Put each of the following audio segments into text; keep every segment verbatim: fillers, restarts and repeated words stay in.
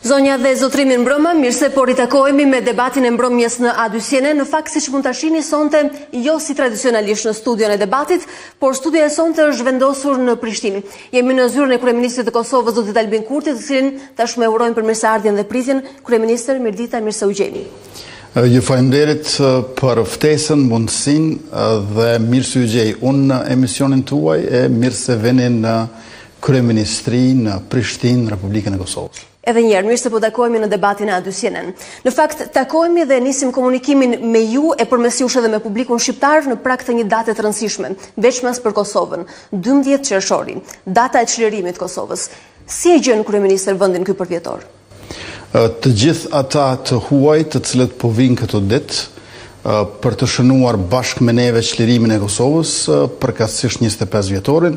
Zonja dhe zotrimin mbrëmë, mirëse po ritakojemi me debatin e mbrëmjes në A dy Sjene. Në fakt, siç mund ta shihni sonte, jo si tradicionalisht në studion e debatit, por studia e sonte është vendosur në Prishtinë. Jemi në zyrën e kryeministrit të Kosovës, zotit Albin Kurti, të cilin tashmë urojmë përmirëseardhjen dhe pritjen. Kryeministër, mirëdita, mirë se u gjeni. Ju faleminderit për ftesën, mundësinë dhe mirë se u gjej unë në emisionin tuaj e mirë se veni në kryeministri në Prishtinë, Republikën e Kosovës. Edhe njerë, mirë se po takohemi në debatin e A dy Sjenen. Në fakt, takohemi dhe nisim komunikimin me ju e përmes jush edhe me publikun shqiptar në prag të një date të rëndësishme, veçmas për Kosovën, dymbëdhjetë qershori, data e çlirimit të Kosovës. Si e gjen kryeministër vendin ky përvjetor? Të gjithë ata të huaj të cilët po vinë këtë ditë për të shënuar bashkë me neve çlirimin e Kosovës, përkatësisht njëzet e pesë vjetorin,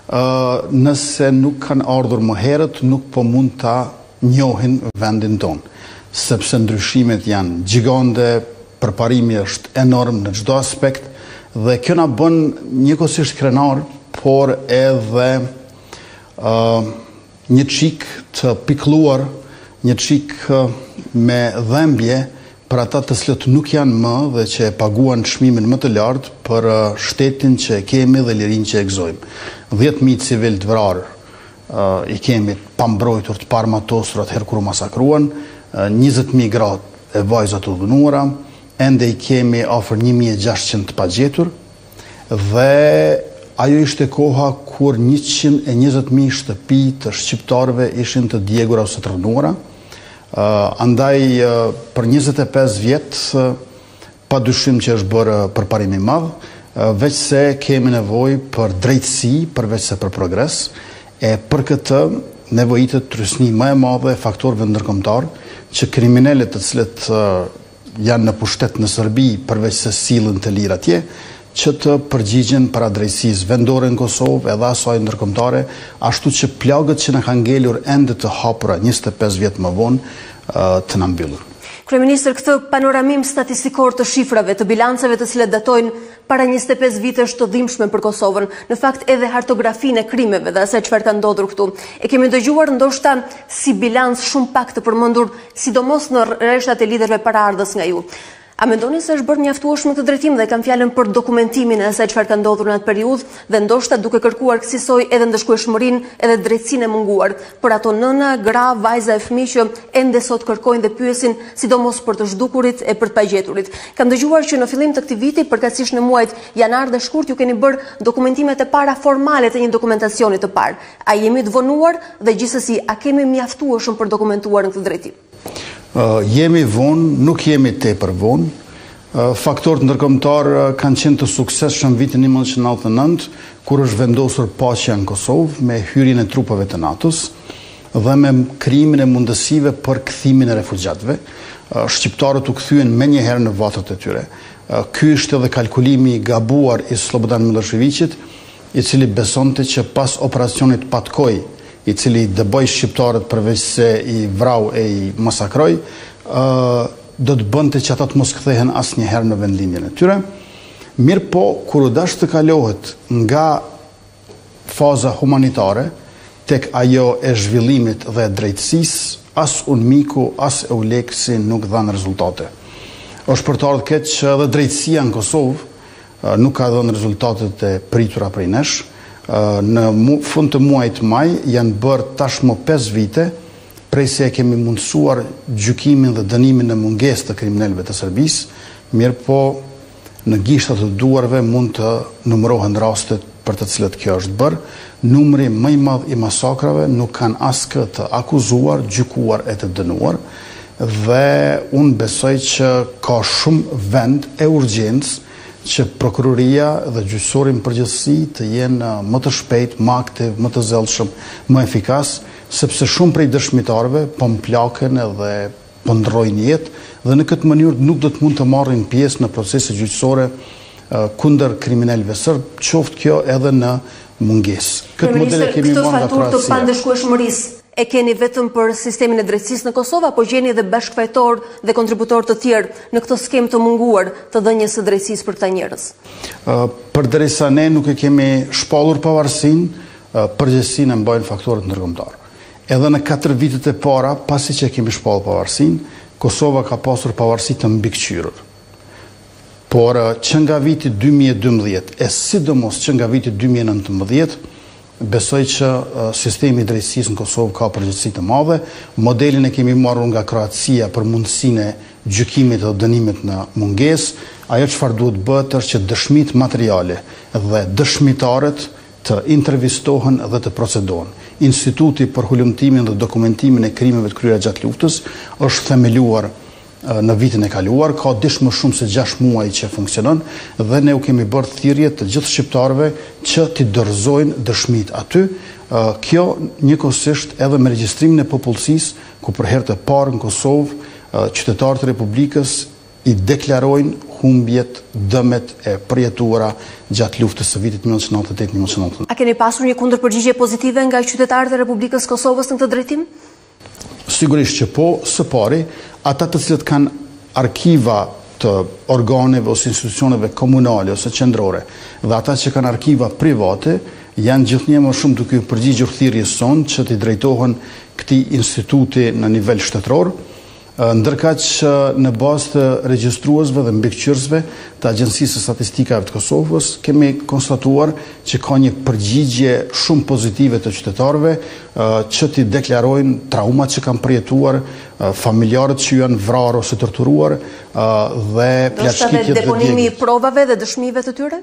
nëse nuk kanë ardhur më herët, nuk po mund ta njohin vendin tonë, sepse ndryshimet janë gjigande, përparimi është enorm në çdo aspekt dhe kjo na bën njëkohësisht krenar, por edhe uh, një çik të pikëlluar, një çik uh, me dhembje për ata të cilët nuk janë më dhe që e paguan çmimin më të lartë për uh, shtetin që e kemi dhe lirinë që e gëzojmë. dhjetë mijë civil të vrarë Uh, i kemi pambrojtur të parmatosur atëherë kur u masakruan, uh, njëzet mijë gratë e vajza të dhunuara, ende i kemi afër një mijë e gjashtëqind të pagjetur, dhe ajo ishte koha kur njëqind e njëzet mijë shtëpi të shqiptarëve ishin të djegura ose të rënuara. Uh, andaj uh, për njëzet e pesë vjet, uh, pa dyshim që është bërë përparim i madh, uh, veç se kemi nevojë për drejtësi, përveç se për progres. E për këtë nevojitet trysni më e madhe e faktorëve ndërkombëtar që kriminalet të cilët uh, janë në pushtet në Serbi përveç se sillen të lirë atje, që të përgjigjen para drejtësisë vendore në Kosovë edhe asaj ndërkombëtare, ashtu që plagët që na kanë ngelur ende të hapura njëzet e pesë vjet më vonë uh, të na mbyllin. Kryeministër, këtë panoramim statistikor të shifrave, të bilancave të cilat datojnë para njëzet e pesë vitesh të dhimbshme për Kosovën, në fakt edhe hartografinë e krimeve dhe asaj çfarë ka ndodhur këtu. E kemi dëgjuar ndoshta si bilanc shumë pak të përmendur, sidomos në rreshtat e liderëve paraardhës nga ju. A mendoni se është bërë mjaftueshëm këtë drejtim dhe kam fjalën për dokumentimin e asaj çfarë ka ndodhur në atë periudhë dhe ndoshta duke kërkuar kësaj edhe ndëshkueshmërinë edhe drejtsinë e munguar për ato nëna, gra, vajza e fëmijë që ende sot kërkojnë dhe pyesin sidomos për të zhdukurit e për të pagjeturit. Kam dëgjuar që në fillim të këtij viti, përkatësisht në muajt janar dhe shkurt, ju keni bërë dokumentimet e para formale të një dokumentacioni të parë. A jemi të vonuar dhe gjithsesi a kemi mjaftueshëm për dokumentuar në këtë drejtim? Uh, jemi vonë, nuk jemi tepër vonë. Uh, faktorët ndërkombëtar uh, kanë qenë të suksesshëm vitin një mijë nëntëqind e nëntëdhjetë e nëntë, kur është vendosur paqja në Kosovë me hyrjen e trupave të NATO-s dhe me krijimin e mundësive për kthimin e refugjatëve. Uh, shqiptarët u kthyen menjëherë në vatrat e tyre. Uh, ky ishte edhe kalkulimi i gabuar i Slobodan Miloševićit, i cili besonte që pas operacionit Patkoj, i cili dëboj shqiptarët përveç se i vrau e i masakroj, uh, do të bënte që ata të mos kthehen asnjëherë në vendlinjen e tyre. Mirë po, kur u dash të kalohet nga faza humanitare tek ajo e zhvillimit dhe drejtësisë, as Unmiku, as Euleksi nuk dhanë rezultate. Është për të ardhur keq që edhe drejtësia në Kosovë uh, nuk ka dhënë rezultatet e pritura prej nesh. Në fund të muajit maj janë bërë tashmë pesë vite prej se e kemi mundësuar gjykimin dhe dënimin në mungesë të kriminalëve të Serbisë, mirë po në gishtat të duarve mund të numërohen rastet për të cilët kjo është bërë. Numri më i madh i masakrave nuk kanë askë të akuzuar, gjykuar e të dënuar dhe unë besoj që ka shumë vend e urgjencë që prokuroria dhe gjyqësori në përgjithësi të jenë më të shpejt, më aktiv, më të zellshëm, më efikas, sepse shumë prej dëshmitarëve po mplaken edhe po ndrojnë jetë dhe në këtë mënyrë nuk do të mund të marrin pjesë në procese gjyqësore uh, kundër kriminalëve serb, qoftë kjo edhe në mungesë. Këtë model e kemi marrë nga Këtë faturë të pandëshkueshmërisë e keni vetëm për sistemin e drejtësisë në Kosovë, apo gjeni edhe bashkëfajtor dhe kontributor të tjerë në këtë skemë të munguar të dhënies së drejtësisë për këta njerëz? Uh, Përderisa ne nuk e kemi shpallur pavarësinë, uh, përgjegjësinë e mbajnë faktorët ndërkombëtar. Edhe në katër vitet e para, pasi që kemi shpallë pavarësinë, Kosova ka pasur pavarësi të mbikëqyrur. Por që nga viti dy mijë e dymbëdhjetë, e sidomos që nga viti dy mijë e nëntëmbëdhjetë, besoj që uh, sistemi i drejtësisë në Kosovë ka përgjegjësi të madhe. Modelin e kemi marrur nga Kroacia për mundësinë e gjykimit dhe dënimit në mungesë. Ajo çfarë duhet bëhet është që dëshmitë materiale dhe dëshmitarët të intervistohen dhe të procedohen. Instituti për hulumtimin dhe dokumentimin e krimeve të kryera gjatë luftës është themeluar në vitin e kaluar, ka dish më shumë se gjashtë muaj që funksionon dhe ne u kemi bërë thirrje të gjithë shqiptarëve që t'i dorëzojnë dëshmitë aty. Kjo njëkohësisht edhe me regjistrimin e popullsisë, ku për herë të parë në Kosovë qytetarët e Republikës i deklarojnë humbjet, dëmet e përjetuara gjatë luftës së vitit mille nëntëqind e nëntëdhjetë mille nëntëqind e nëntëdhjetë. A keni pasur një kundërpërgjigje pozitive nga qytetarët e Republikës Kosovës në këtë drejtim? Sigurisht që po, së pari, ata të cilët kanë arkiva të organeve ose institucioneve komunale ose qendrore dhe ata që kanë arkiva private janë gjithnjë më shumë duke u përgjigjur thirrjes sonë që t'i drejtohen këtij instituti në nivel shtetëror, ndërkaq që në bazë të regjistruesve dhe mbikëqyrësve të Agjencisë së Statistikave të Kosovës kemi konstatuar që ka një përgjigje shumë pozitive të qytetarëve që t'i deklarojnë traumat që kanë përjetuar, familjarët që janë vrarë ose torturuar dhe plaçkitjet dhe deponimi i provave dhe dëshmive të tyre?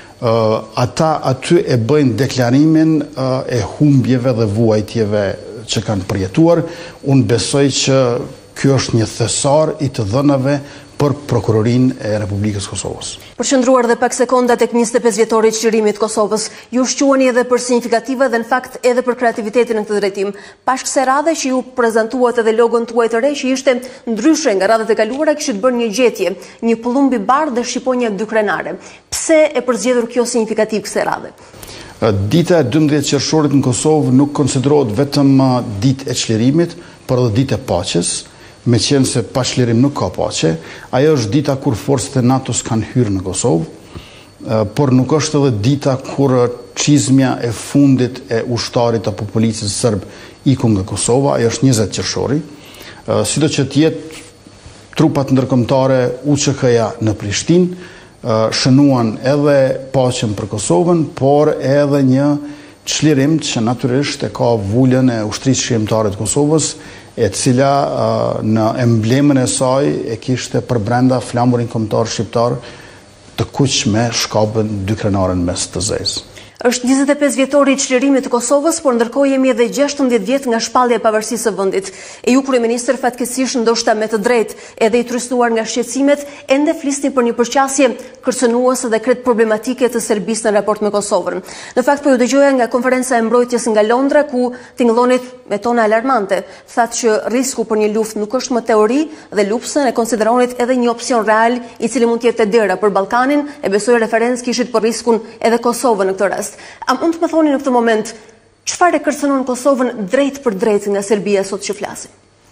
Ata aty e bëjnë deklarimin e humbjeve dhe vuajtjeve që kanë përjetuar. Unë besoj që ky është një thesar i të dhënave për prokurorinë e Republikës Kosovës. Përqendruar dhe pak sekonda tek njëzet e pesë vjetori i çlirimit të Kosovës, ju shquani edhe për signifikative dhe në fakt edhe për kreativitetin në këtë drejtim. Pas kësaj radhe që ju prezantuat edhe logon tuaj të re që ishte ndryshe nga radhët e kaluara, kishit bërë një gjetje, një pullumb i bardhë dhe shqiponja dy krenare. Pse e përzgjedhur kjo signifikativ kësaj radhe? Dita e dymbëdhjetë qershorit në Kosovë nuk konsiderohet vetëm ditë e çlirimit, por edhe ditë e paqes. Me qenë se pa çlirim nuk ka paqe, ajo është dita kur forcat e NATO-s kanë hyrë në Kosovë, por nuk është edhe dita kur çizmja e fundit e ushtarit apo policisë serb iku nga Kosova, ajo është njëzet qershori. Sido që tjetë, trupat ndërkombëtare U Q K-ja në Prishtinë shënuan edhe paqen për Kosovën, por edhe një çlirim që natyrisht e ka vullën e ushtrisë shqiptare të Kosovës, e cila në emblemën e saj e kishte për brenda flamurin kombëtar shqiptar të kuq me shkapën dy krenare në mes të zezë. Është njëzet e pesë vjetori i çlirimit të Kosovës, por ndërkohë jemi edhe gjashtëdhjetë vjet nga shpallja e pavarësisë së vendit. E ju kryeministër fatkeqësisht ndoshta me të drejtë, edhe i trystuar nga shqetësimet, ende flisni për një përqasje kërcënuese dhe krejt problematike të Serbisë në raport me Kosovën. Në fakt po ju dëgjoja nga konferenca e mbrojtjes nga Londra ku tingëllonit me tona alarmante. Thatë që risku për një luftë nuk është më teori dhe luftën e konsideronit edhe një opsion real i cili mund të jetë dera për Ballkanin, e besoj referencë kishit për riskun edhe Kosovën në këtë rast. A mund të më thoni në këtë moment, çfarë e kërcënon Kosovën drejt për drejt nga Serbia sot që flasim?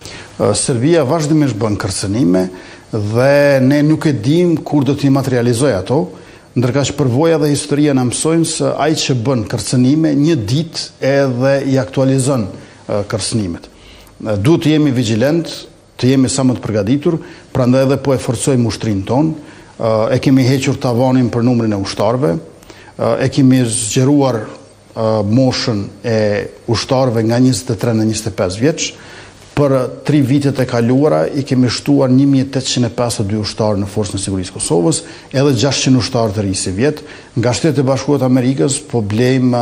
Serbia vazhdimisht bën kërcënime dhe ne nuk e dim kur do t'i materializojë ato, ndërkaq përvoja dhe historia na mësojnë se ai që bën kërcënime një ditë edhe i aktualizon kërcënimet. Duhet të jemi vigjilent, të jemi sa më të përgatitur, prandaj edhe po e forcojmë ushtrinë tonë, e kemi hequr tavanin për numrin e ushtarëve, e kemi zgjeruar moshën e ushtarëve nga njëzet e tre në njëzet e pesë vjeç. Për tri vitet e kaluara i kemi shtuar një mijë e tetëqind e pesëdhjetë e dy ushtarë në Forcën e Sigurisë së Kosovës, edhe gjashtëqind ushtarë të ri si vjet. Nga Shtetet e Bashkuara të Amerikës po blejmë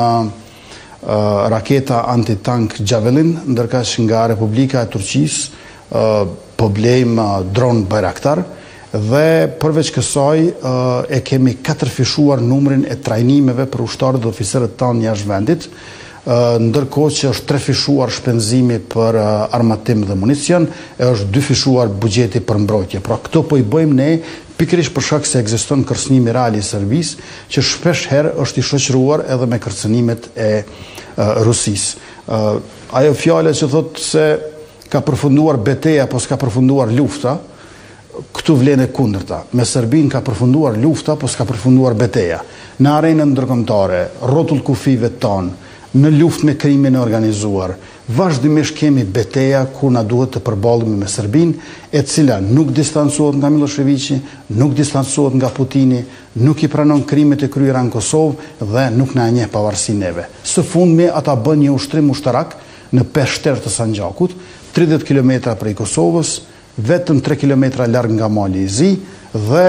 raketa antitank Javelin, ndërkaq nga Republika e Turqisë po blejmë dron Bayraktar. Dhe përveç kësaj e kemi katër fishuar numrin e trajnimeve për ushtarët dhe oficerët tanë jashtë vendit, ndërkohë që është tre fishuar shpenzimi për armatim dhe municion, e është dy fishuar buxheti për mbrojtje. Pra këto po i bëjmë ne pikërisht për shkak se ekziston kërcënimi real i Serbisë, që shpesh herë është i shoqëruar edhe me kërcënimet e Rusisë. Ajo fjala që thotë se ka përfunduar betejë apo s'ka përfunduar lufta, këtu vlen e kundërta. Me Serbinë ka përfunduar lufta, po s'ka përfunduar betejë. Në arenën ndërkombëtare, rrotull kufive tonë, në luftë me krimin e organizuar. Vazhdimisht kemi betejë ku na duhet të përballemi me Serbinë, e cila nuk distancohet nga Miloševiqi, nuk distancohet nga Putini, nuk i pranon krimet e kryera në Kosovë dhe nuk na njeh pavarësinë neve. Së fundmi ata bën një ushtrim ushtarak në peshter të Sanxhakut, tridhjetë kilometra prej Kosovës, vetëm tre kilometra larg nga mali i Zi dhe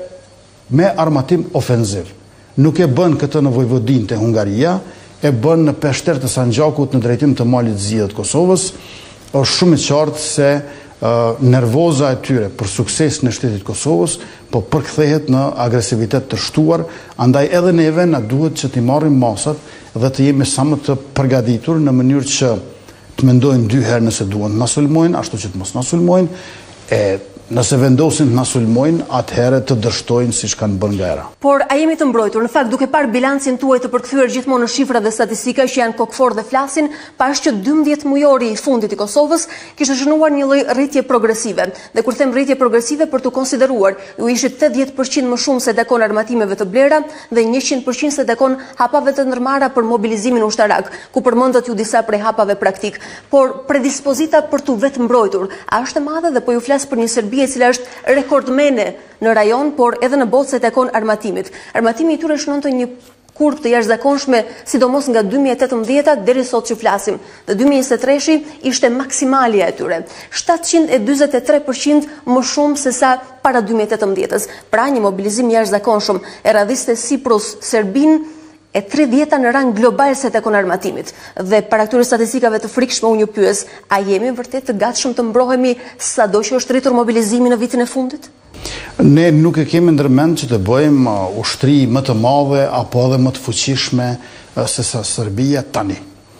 me armatim ofenziv. Nuk e bën këtë në Vojvodinë te Hungaria, e bën në peshter të Sanxhakut në drejtim të malit Zi të Kosovës. Është shumë i qartë se uh, nervoza e tyre për sukses në shtetit Kosovës po përkthehet në agresivitet të shtuar, andaj edhe neve na duhet që t'i marrim masat dhe të jemi sa më të përgatitur në mënyrë që të mendojmë dy herë nëse duan të na sulmojnë, ashtu që të mos na sulmojnë, e nëse vendosin të na sulmojnë, atëherë të dështojnë siç kanë bërë nga era. Por a jemi të mbrojtur? Në fakt, duke parë bilancin tuaj të përkthyer gjithmonë në shifra dhe statistika që janë kokfor dhe flasin, pash që dymbëdhjetë mujori i fundit i Kosovës kishte shënuar një lloj rritje progresive. Dhe kur them rritje progresive, për të konsideruar, ju ishit tetëdhjetë përqind më shumë se takon armatimeve të blera dhe njëqind përqind se takon hapave të ndërmarra për mobilizimin ushtarak, ku përmendet ju disa prej hapave praktik. Por predispozita për tu vetë mbrojtur, a është e madhe? Dhe po ju flas për një Serbi e cila është rekordmene në rajon, por edhe në botë se takon armatimit. Armatimi i tyre shënonte një kurp të jashtëzakonshme, sidomos nga dy mijë e tetëmbëdhjetë deri sot që flasim. Dhe dy mijë e njëzet e treshi ishte maksimalja e tyre, shtatëqind e dyzet e tre përqind më shumë se sa para dy mijë e tetëmbëdhjetës. Pra një mobilizim jashtëzakonshëm e radhiste Siprus Serbinë e tridhjeta në rang global se takon armatimit. Dhe para këtyre statistikave të frikshme unë ju pyes, a jemi vërtet të gatshëm të mbrohemi sado që është rritur mobilizimi në vitin e fundit? Ne nuk e kemi ndërmend që të bëjmë ushtri më të madhe apo edhe më të fuqishme se sa Serbia tani.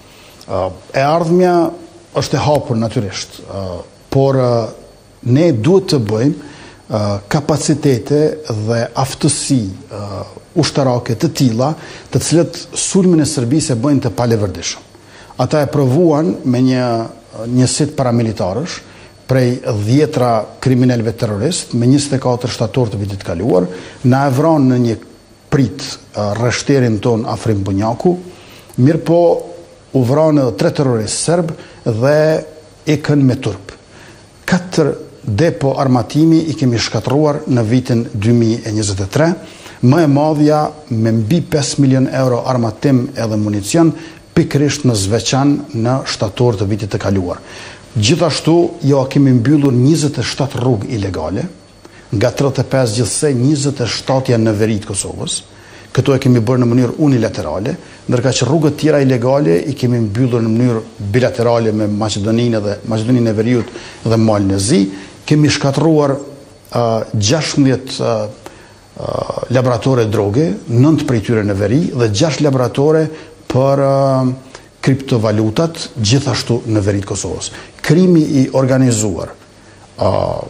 E ardhmja është e hapur natyrisht, por ne duhet të bëjmë kapacitete dhe aftësi ushtarake të tilla, të cilët sulmin e Serbisë e bëjnë të palevërdishëm. Ata e provuan me një njësit paramilitarësh prej dhjetra kriminalëve terrorist me njëzet e katër shtator të vitit kaluar, na e vranë në një prit rreshterin ton Afrim Bunjaku, mirë po u vranë edhe tre terrorist serb dhe ikën me turp. Katër depo armatimi i kemi shkatruar në vitin dy mijë e njëzet e tre, më e madhja me mbi pesë milion euro armatim edhe municion, pikrisht në Zveçan në shtator të vitit të kaluar. Gjithashtu, jo kemi mbyllur njëzet e shtatë rrugë ilegale, nga tridhjetë e pesë gjithsej njëzet e shtatë janë në veri të Kosovës. Këto e kemi bërë në mënyrë unilaterale, ndërka që rrugët tjera ilegale i kemi mbyllur në mënyrë bilaterale me Maqedoninë dhe Maqedoninë e Veriut dhe Malin e Zi. Kemi shkatruar uh, gjashtëdhjetë uh, uh, laboratore droge, nëntë prej tyre në veri dhe gjashtë laboratore për uh, kriptovalutat gjithashtu në veri të Kosovës. Krimi i organizuar, uh,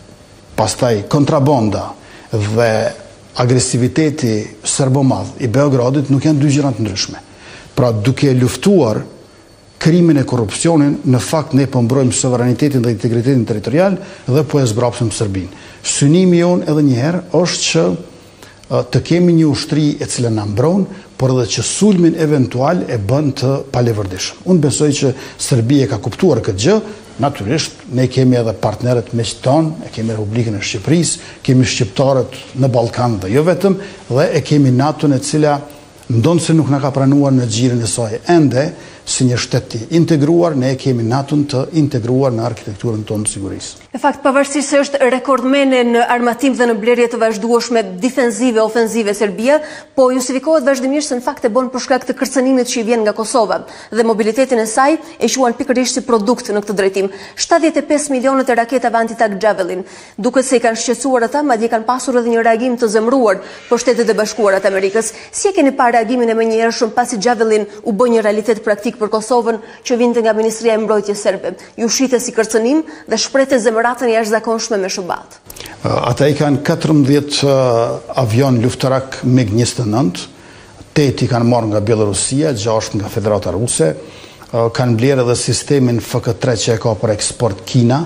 pastaj kontrabanda dhe agresiviteti serbomadh i Beogradit nuk janë dy gjëra të ndryshme. Pra duke luftuar krimin e korrupsionin, në fakt ne po mbrojmë sovranitetin dhe integritetin territorial dhe po e zbrapsëm Serbinë. Synimi jon edhe një herë është që të kemi një ushtri e cila na mbron, por edhe që sulmin eventual e bën të palevërdishëm. Unë besoj që Serbia ka kuptuar këtë gjë. Natyrisht, ne kemi edhe partnerët me qëton, e kemi Republikën e Shqipërisë, kemi shqiptarët në Ballkan dhe jo vetëm, dhe e kemi NATO-n e cila ndonë se nuk na ka pranuar në xhirin e saj ende, si një shtet i integruar, ne kemi NATO-n të integruar në arkitekturën tonë të sigurisë. Në fakt, pavarësisht se është rekordmene në armatim dhe në blerje të vazhdueshme defensive, ofensive Serbia, po justifikohet vazhdimisht se në fakt e bën për shkak të kërcënimit që i vjen nga Kosova dhe mobilitetin e saj e quan pikërisht si produkt në këtë drejtim. shtatëdhjetë e pesë milionët e raketave anti-tank Javelin, duke se i kanë shqetësuar ata, madje kanë pasur edhe një reagim të zemëruar për Shtetet e Bashkuara të Amerikës. Si e keni parë reagimin e menjëhershëm pasi Javelin u bë një realitet praktik për Kosovën që vinte nga Ministria e Mbrojtjes serbe? Ju shitet si kërcënim dhe shprehte zemëratën jashtëzakonshme me shubat. Ata i kanë katërmbëdhjetë avion luftarak MiG njëzet e nëntë, tetë i kanë marrë nga Bielorusia, gjashtë nga Federata Ruse, kanë blerë edhe sistemin F K tre që e ka për eksport Kina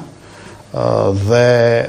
dhe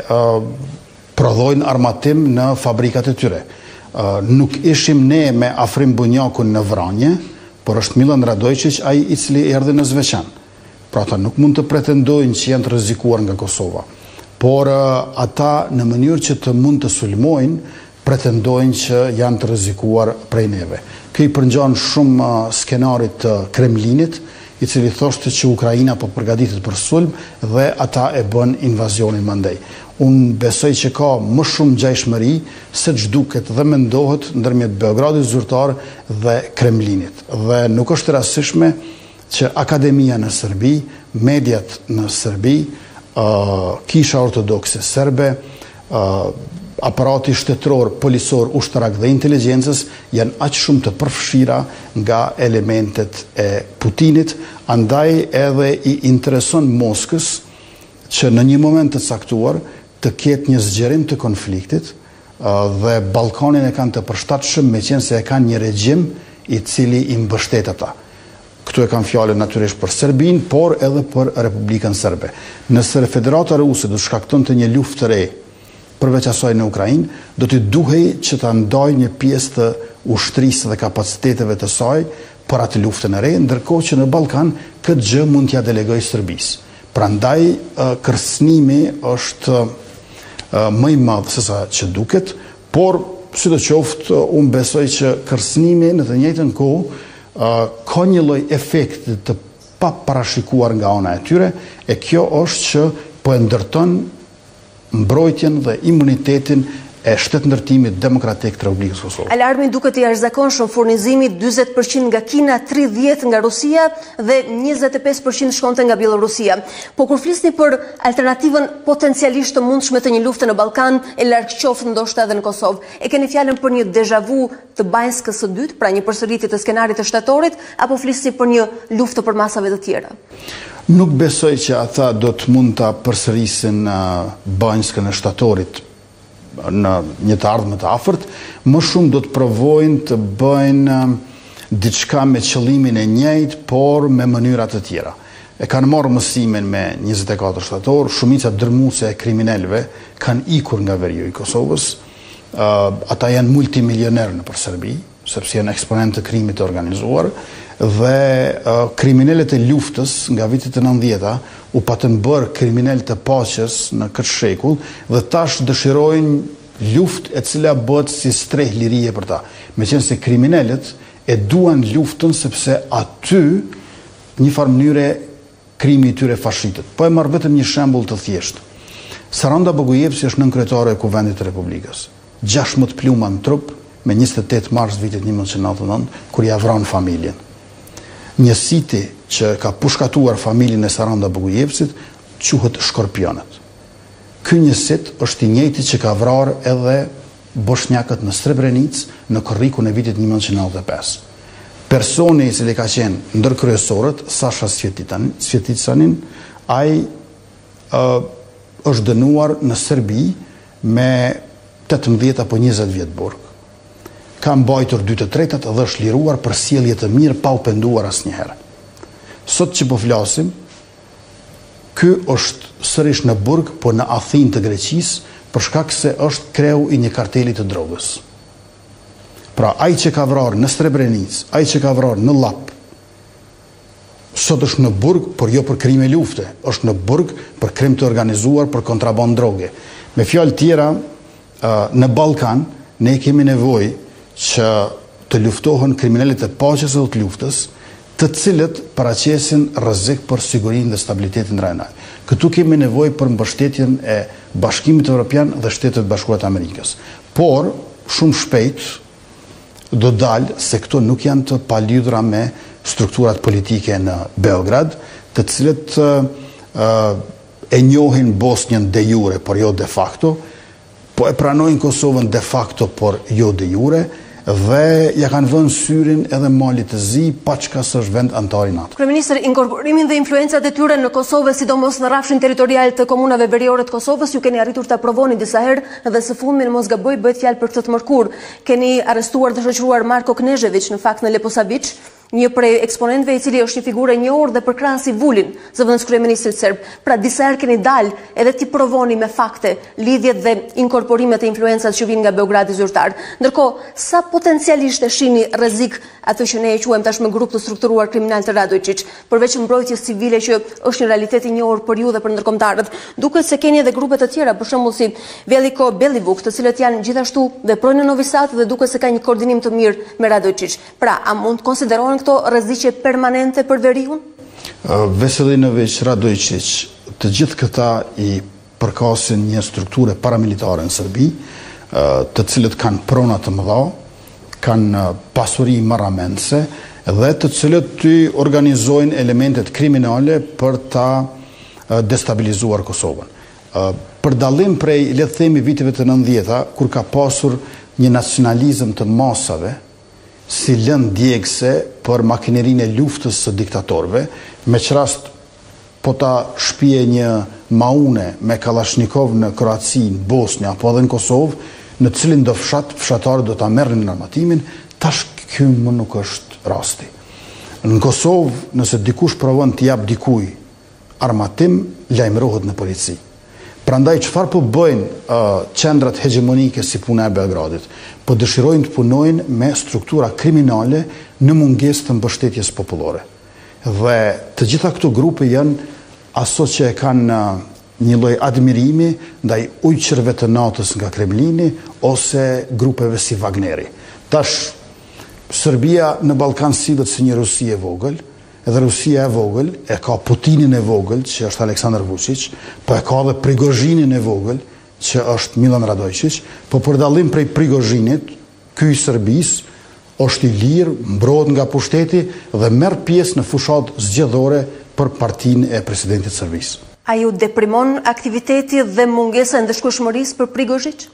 prodhojnë armatim në fabrikat e tyre. Nuk ishim ne me Afrim Bunjakun në vranje, por është Milan Radojčić ai i cili erdhi në Zveçan. Pra ata nuk mund të pretendojnë që janë të rrezikuar nga Kosova, por uh, ata në mënyrë që të mund të sulmojnë, pretendojnë që janë të rrezikuar prej neve. Kjo i përngjan shumë uh, skenarit të Kremlinit, i cili thoshte që Ukraina po përgatitet për sulm dhe ata e bën invazionin mandej. Unë besoj që ka më shumë ngjajshmëri se ç'duket dhe mendohet ndërmjet Beogradit zyrtar dhe Kremlinit. Dhe nuk është e rastësishme që akademia në Serbi, mediat në Serbi, uh, kisha ortodokse serbe, uh, aparati shtetëror, policor, ushtarak dhe inteligjencës janë aq shumë të përfshira nga elementet e Putinit, andaj edhe i intereson Moskës që në një moment të caktuar të ketë një zgjerim të konfliktit uh, dhe Ballkanin e kanë të përshtatshëm meqense se e kanë një regjim i cili i mbështet ata. Këtu e kam fjalën natyrisht për Serbinë, por edhe për Republikën Serbe. Nëse Federata Ruse do shkaktonte një luftë të re përveç asaj në Ukrainë, do t'i duhej që ta ndajë një pjesë të ushtrisë dhe kapaciteteve të saj për atë luftën e re, ndërkohë që në Ballkan këtë gjë mund t'ja delegojë Serbisë. Prandaj kërcënimi është më i madh se sa që duket, por sidoqoftë unë besoj që kërcënimi në të njëjtën kohë ka një lloj efekti të paparashikuar nga ana e tyre, e kjo është që po e ndërton mbrojtjen dhe imunitetin e shtetëndërtimit demokratik të Republikës Kosovës. Alarmi duket i jashtëzakonshëm, furnizimi njëzet përqind nga Kina, tridhjetë nga Rusia dhe njëzet e pesë përqind shkonte nga Bielorusia. Po kur flisni për alternativën potencialisht të mundshme të një lufte në Ballkan, e larg qoftë ndoshta edhe në Kosovë, e keni fjalën për një deja vu të Bajnskës së dytë, pra një përsëritje të skenarit të shtatorit, apo flisni për një luftë të përmasave të tjera? Nuk besoj që ata do të mund ta përsërisin Bajnskën e shtatorit në një të ardhmë të afërt, më shumë do të provojnë të bëjnë diçka me qëllimin e njëjtë, por me mënyra të tjera. E kanë marrë mësimin me njëzet e katër shtator, shumica dërmuese e kriminalëve kanë ikur nga veriu i Kosovës. Uh, ata janë multimilionerë në për Serbi, sepse janë eksponent të krimit të organizuar, dhe uh, kriminalet e luftës nga vitet e nëntëdhjeta u patën bërë kriminal të paqes në këtë shekull dhe tash dëshirojnë luftë e cila bëhet si streh lirie për ta. Meqense kriminalet e duan luftën sepse aty një farë mënyre krimi i tyre fashitet. Po e marr vetëm një shembull të thjeshtë. Saranda Bogujevci është nënkryetare e Kuvendit të Republikës. gjashtëdhjetë pluma në trup me njëzet e tetë mars vitit një mijë nëntëqind e nëntëdhjetë e nëntë, kur ia vran familjen. Një siti që ka pushkatuar familjen e Saranda Bogujevcit quhet Shkorpionët. Ky një sit është i njëjti që ka vrarë edhe bosnjakët në Srebrenicë në korrikun e vitit një mijë nëntëqind e nëntëdhjetë e pesë. Personi i cili ka qenë ndër kryesorët, Sasha Svjeticanin, ai uh, është dënuar në Serbi me tetëmbëdhjetë apo njëzet vjet burg. Ka mbajtur dy të tretat dhe është liruar për sjellje të mirë pa u penduar asnjëherë. Sot që po flasim, ky është sërish në burg, po në Athinë të Greqisë, për shkak se është kreu i një karteli të drogës. Pra ai që ka vrarë në Srebrenicë, ai që ka vrarë në Lap, sot është në burg, por jo për krime lufte, është në burg për krim të organizuar, për kontraband droge. Me fjalë tjera, në Ballkan ne kemi nevojë që të luftohen kriminalet e paqes dhe të luftës, të cilët paraqesin rrezik për sigurinë dhe stabilitetin rajonal. Këtu kemi nevojë për mbështetjen e Bashkimit Evropian dhe Shtetet Bashkuara të Amerikës. Por shumë shpejt do dalë se këto nuk janë të palidhura me strukturat politike në Beograd, të cilët uh, e njohin Bosnjën de jure, por jo de facto, po e pranojnë Kosovën de facto, por jo de jure, dhe ja kanë vënë syrin edhe Malit të Zi, pa çka s'është vend antar i NATO. Kryeministër, inkorporimin dhe influencat e tyre në Kosovë, sidomos në rrafshin territorial të komunave veriore të Kosovës, ju keni arritur ta provoni disa herë dhe së fundmi në mos gaboj bëhet fjalë për këtë të mërkur. Keni arrestuar dhe shoqëruar Marko Knežević në fakt në Leposavić, një prej eksponentëve i cili është një figurë e njohur dhe përkrahasi Vulin, zëvendës kryeministrit serb. Pra disa herë keni dalë edhe ti provoni me fakte lidhjet dhe inkorporimet e influencave që vijnë nga Beogradi zyrtar. Ndërkohë, sa potencialisht e shihni rrezik atë që ne e quajmë tashmë grup të strukturuar kriminal të Radojčić, përveç mbrojtjes civile që është një realitet i njohur për ju dhe për ndërkombëtarët, duket se keni edhe grupe të tjera, për shembull si Veliko Bellivuk, të cilët janë gjithashtu veprojnë në Novi Sad dhe duket se ka një koordinim të mirë me Radojčić. Pra, a mund të konsiderohen këto rreziqe permanente për veriun? Veselinović, Radojčić, të gjithë këta i përkasin një strukture paramilitare në Serbi, të cilët kanë prona të mëdha, kanë pasuri marramense dhe të cilët të organizojnë elementet kriminale për ta destabilizuar Kosovën. Për dallim prej, le të themi, viteve të nëntëdhjetë, kur ka pasur një nacionalizëm të masave, si lëndë djegëse për makinerinë e luftës së diktatorëve, me që rast po ta shpije një maune me Kalashnikov në Kroaci, në Bosnja, apo edhe në Kosovë, në cilin do fshat, fshatarët do ta merrin në armatimin, tash ky më nuk është rasti. Në Kosovë, nëse dikush provon të jap dikuj armatim, lajmërohet në polici. Prandaj çfarë po bëjnë uh, qendrat hegemonike si puna e Beogradit? Po dëshirojnë të punojnë me struktura kriminale në mungesë të mbështetjes popullore. Dhe të gjitha këto grupe janë aso që e kanë uh, një lloj admirimi ndaj ujqërve të natës nga Kremlini ose grupeve si Wagneri. Tash, Serbia në Ballkan sillet si një Rusi e vogël, edhe Rusia e vogël e ka Putinin e vogël, që është Aleksandar Vučić, po e ka dhe Prigozhinin e vogël, që është Milan Radojčić, po për dallim prej Prigozhinit, ky i Serbisë është i lirë, mbrohet nga pushteti dhe merr pjesë në fushat zgjedhore për partinë e presidentit të Serbisë. A ju deprimon aktiviteti dhe mungesa e ndëshkueshmërisë për Prigozhić?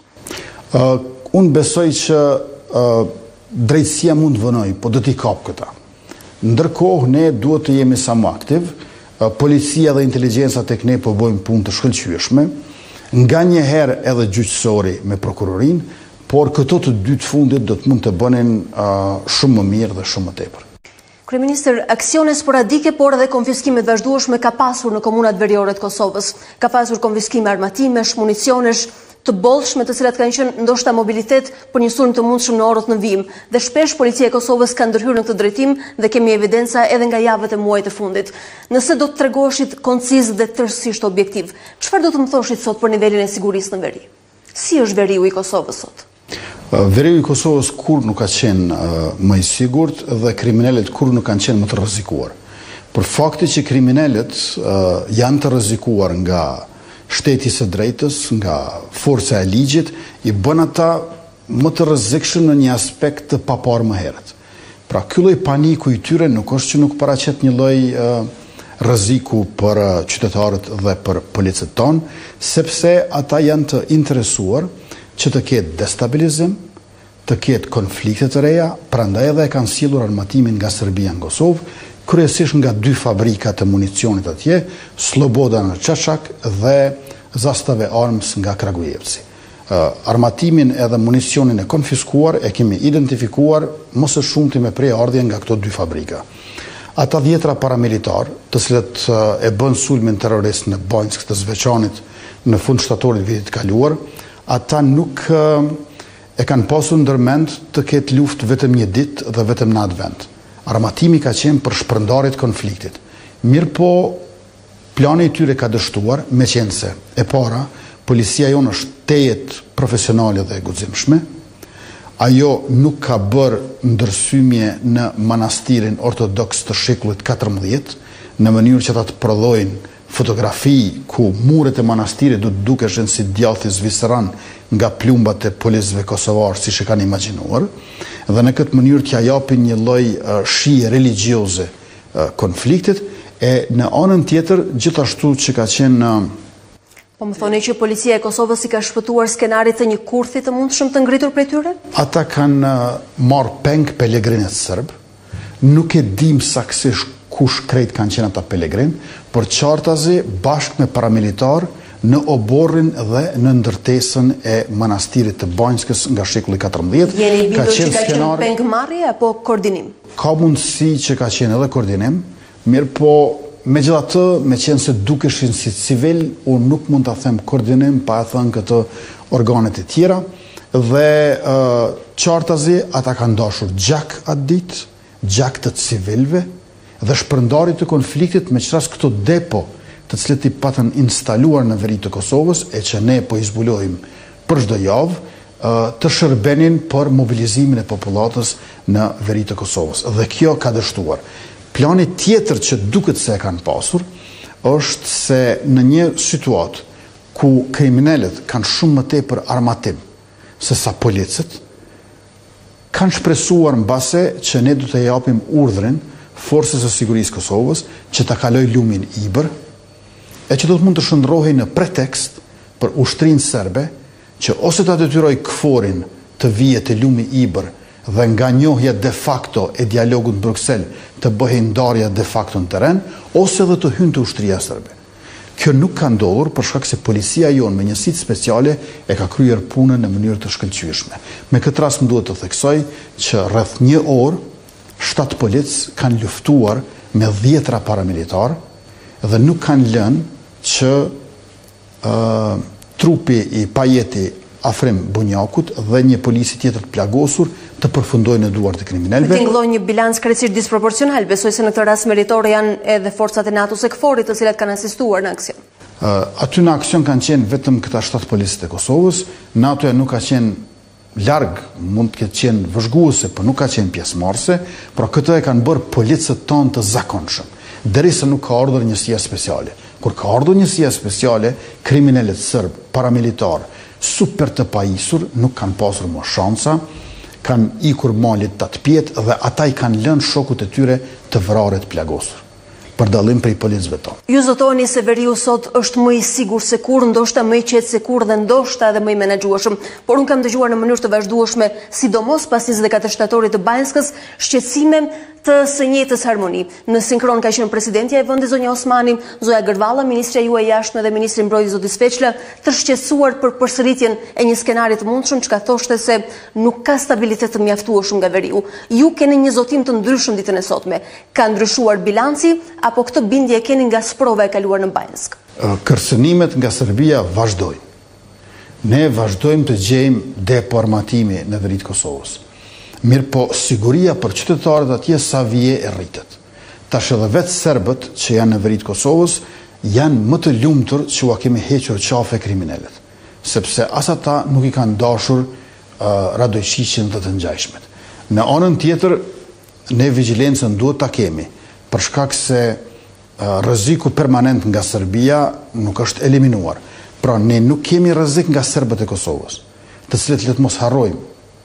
Uh, unë besoj që uh, drejtësia mund të vënoj, po do t'i kap këta. Ndërkohë, ne duhet të jemi sa më aktiv, uh, policia dhe inteligjenca tek ne po bëjmë punë të shkëlqyeshme, nga një herë edhe gjyqësori me prokurorin, por këto të dy të fundit do të mund të bënin uh, shumë më mirë dhe shumë më tepër. Kryeministër, aksione sporadike por edhe konfiskime të vazhdueshme ka pasur në komunat veriore të Kosovës. Ka pasur konfiskime armatimesh, municionesh të bollshme, të cilat kanë qenë ndoshta mobilitet për një sulm të mundshëm në orët në vijim. Dhe shpesh policia e Kosovës ka ndërhyrë në këtë drejtim dhe kemi evidenca edhe nga javët e muajit të fundit. Nëse do të tregoheshit konciz dhe tërësisht objektiv, çfarë do të më thoshit sot për nivelin e sigurisë në veri? Si është veriu i Kosovës sot? Veriu i Kosovës kur nuk ka qenë uh, më i sigurt dhe kriminalet kur nuk kanë qenë më të rrezikuar. Për fakti që kriminalet uh, janë të rrezikuar nga shteti së drejtës, nga forca e ligjit, i bën ata më të rrezikshëm në një aspekt të paparë më herët. Pra ky lloj paniku i tyre nuk është që nuk paraqet një lloj uh, rreziku për uh, qytetarët dhe për policët tonë, sepse ata janë të interesuar që të ketë destabilizim, të ketë konflikte të reja, prandaj edhe e kanë sjellur armatimin nga Serbia në Kosovë, kryesisht nga dy fabrika të municionit atje, Sloboda në Çaçak dhe Zastave Arms nga Kragujevci. Uh, armatimin edhe municionin e konfiskuar e kemi identifikuar më së shumti me preardhje nga këto dy fabrika. Ata dhjetra paramilitar, të cilët uh, e bën sulmin terrorist në Banjsk të Zveçanit në fund shtatorit vitit kaluar, ata nuk uh, e kanë pasur ndërmend të ketë luftë vetëm një ditë dhe vetëm në atë vend. Armatimi ka qenë për shpërndarje të konfliktit. Mirë po, plani i tyre ka dështuar, me qenë se e para, policia jonë është tejet profesionale dhe guximshme, ajo nuk ka bërë ndërsymje në manastirin ortodoks të shekullit katërmbëdhjetë, në mënyrë që ata të prodhojnë fotografi ku muret e manastirit du të dukeshin si djathi zviseran nga plumbat e policëve kosovar, si që kanë imagjinuar, dhe në këtë mënyrë t'ja japin një lloj uh, shije religjioze uh, konfliktit, e në anën tjetër gjithashtu që ka qenë uh, Po më thoni që policia e Kosovës i ka shpëtuar skenarit të një kurthi të mundshëm të ngritur prej tyre? Ata kanë uh, marrë peng pelegrinet serb, nuk e dim saksisht kush krejt kanë qenë ata pelegrin, por qartazi bashkë me paramilitar në oborrin dhe në ndërtesën e manastirit të Banjskës nga shekulli katërmbëdhjetë. Jeni bindur që ka qenë pengmarrje apo koordinim? Ka mundësi që ka qenë edhe koordinim, mirë po megjithatë, me qenë se dukeshin si civil, unë nuk mund ta them koordinim pa e thënë këtë organet e tjera, dhe uh, qartazi ata kanë dashur gjak atë ditë, gjak të civilve dhe shpërndarit të konfliktit me qëras këto depo të cilët i patën instaluar në veri të Kosovës e që ne po i zbulojmë për çdo javë, të shërbenin për mobilizimin e popullatës në veri të Kosovës. Dhe kjo ka dështuar. Plani tjetër që duket se e kanë pasur është se në një situatë ku kriminalet kanë shumë më tepër armatim se sa policët, kanë shpresuar mbase që ne du të japim urdhrin forcës së sigurisë Kosovës që ta kaloj lumin Ibër, e që do të mund të shndrohej në pretekst për ushtrinë serbe që ose ta detyroj KFOR-in të vijë te lumi Ibër dhe nga njohja de facto e dialogut në Bruxelles të bëhej ndarja de facto në terren, ose dhe të hynë të ushtria serbe. Kjo nuk ka ndodhur për shkak se policia jonë me njësitë speciale e ka kryer punën në mënyrë të shkëlqyeshme. Me këtë rast më duhet të theksoj që rreth një orë shtatë polic kanë luftuar me dhjetra paramilitar dhe nuk kanë lënë që uh, trupi i pajeti afrim Bunjakut dhe një polisi tjetër të plagosur të përfundojnë në duart e kriminalëve. Me tingëllon një bilans krejtësisht disproporcional, besoj se në këtë rast meritore janë edhe forcat e NATO-s e KFOR-it të cilat kanë asistuar në aksion. Uh, aty në aksion kanë qenë vetëm këta shtatë policët e Kosovës, NATO-ja nuk ka qenë larg, mund të ketë qenë vëzhguese, por nuk ka qenë pjesëmarrëse, por këtë e kanë bërë policët tonë të zakonshëm, derisa nuk ka ardhur njësia speciale. Kur ka ardhur njësia speciale, kriminalet serb, paramilitar, super të pajisur, nuk kanë pasur më shansa, kanë ikur malit të të pjetë dhe ata i kanë lënë shokut e tyre të vrarët plagosur, për dallim prej policëve tonë. Ju zotoni se veriu sot është më i sigur se kur, ndoshta më i qetë se kur dhe ndoshta edhe më i menaxhueshëm, por unë kam dëgjuar në mënyrë të vazhdueshme, sidomos pas njëzet e katër shtatorit të Banjskës, shqetësime të së njëjtës harmoni. Në sinkron ka qenë presidentja e vendit zonja Osmani, Zoja Gërvalla, ministrja juaj e jashtme dhe ministri mbrojtjes zoti Sveçla, të shqetësuar për përsëritjen e një skenari të mundshëm, çka thoshte se nuk ka stabilitet të mjaftueshëm nga veriu. Ju keni një zotim të ndryshëm ditën e sotme. Ka ndryshuar bilanci apo këtë bindje e keni nga sprova e kaluar në Banjsk? Kërcënimet nga Serbia vazhdojnë. Ne vazhdojmë të gjejmë depo armatimi në veri të Kosovës. Mirë po, siguria për qytetarët atje sa vije e rritet. Tash edhe vetë serbët që janë në veri të Kosovës janë më të lumtur që ua kemi hequr qafe kriminalet, sepse as ata nuk i kanë dashur uh, radojshiqin dhe të ngjajshmet. Në anën tjetër, ne vigjilencën duhet ta kemi, për shkak se uh, rreziku permanent nga Serbia nuk është eliminuar. Pra ne nuk kemi rrezik nga serbët e Kosovës, të cilët le të mos harrojmë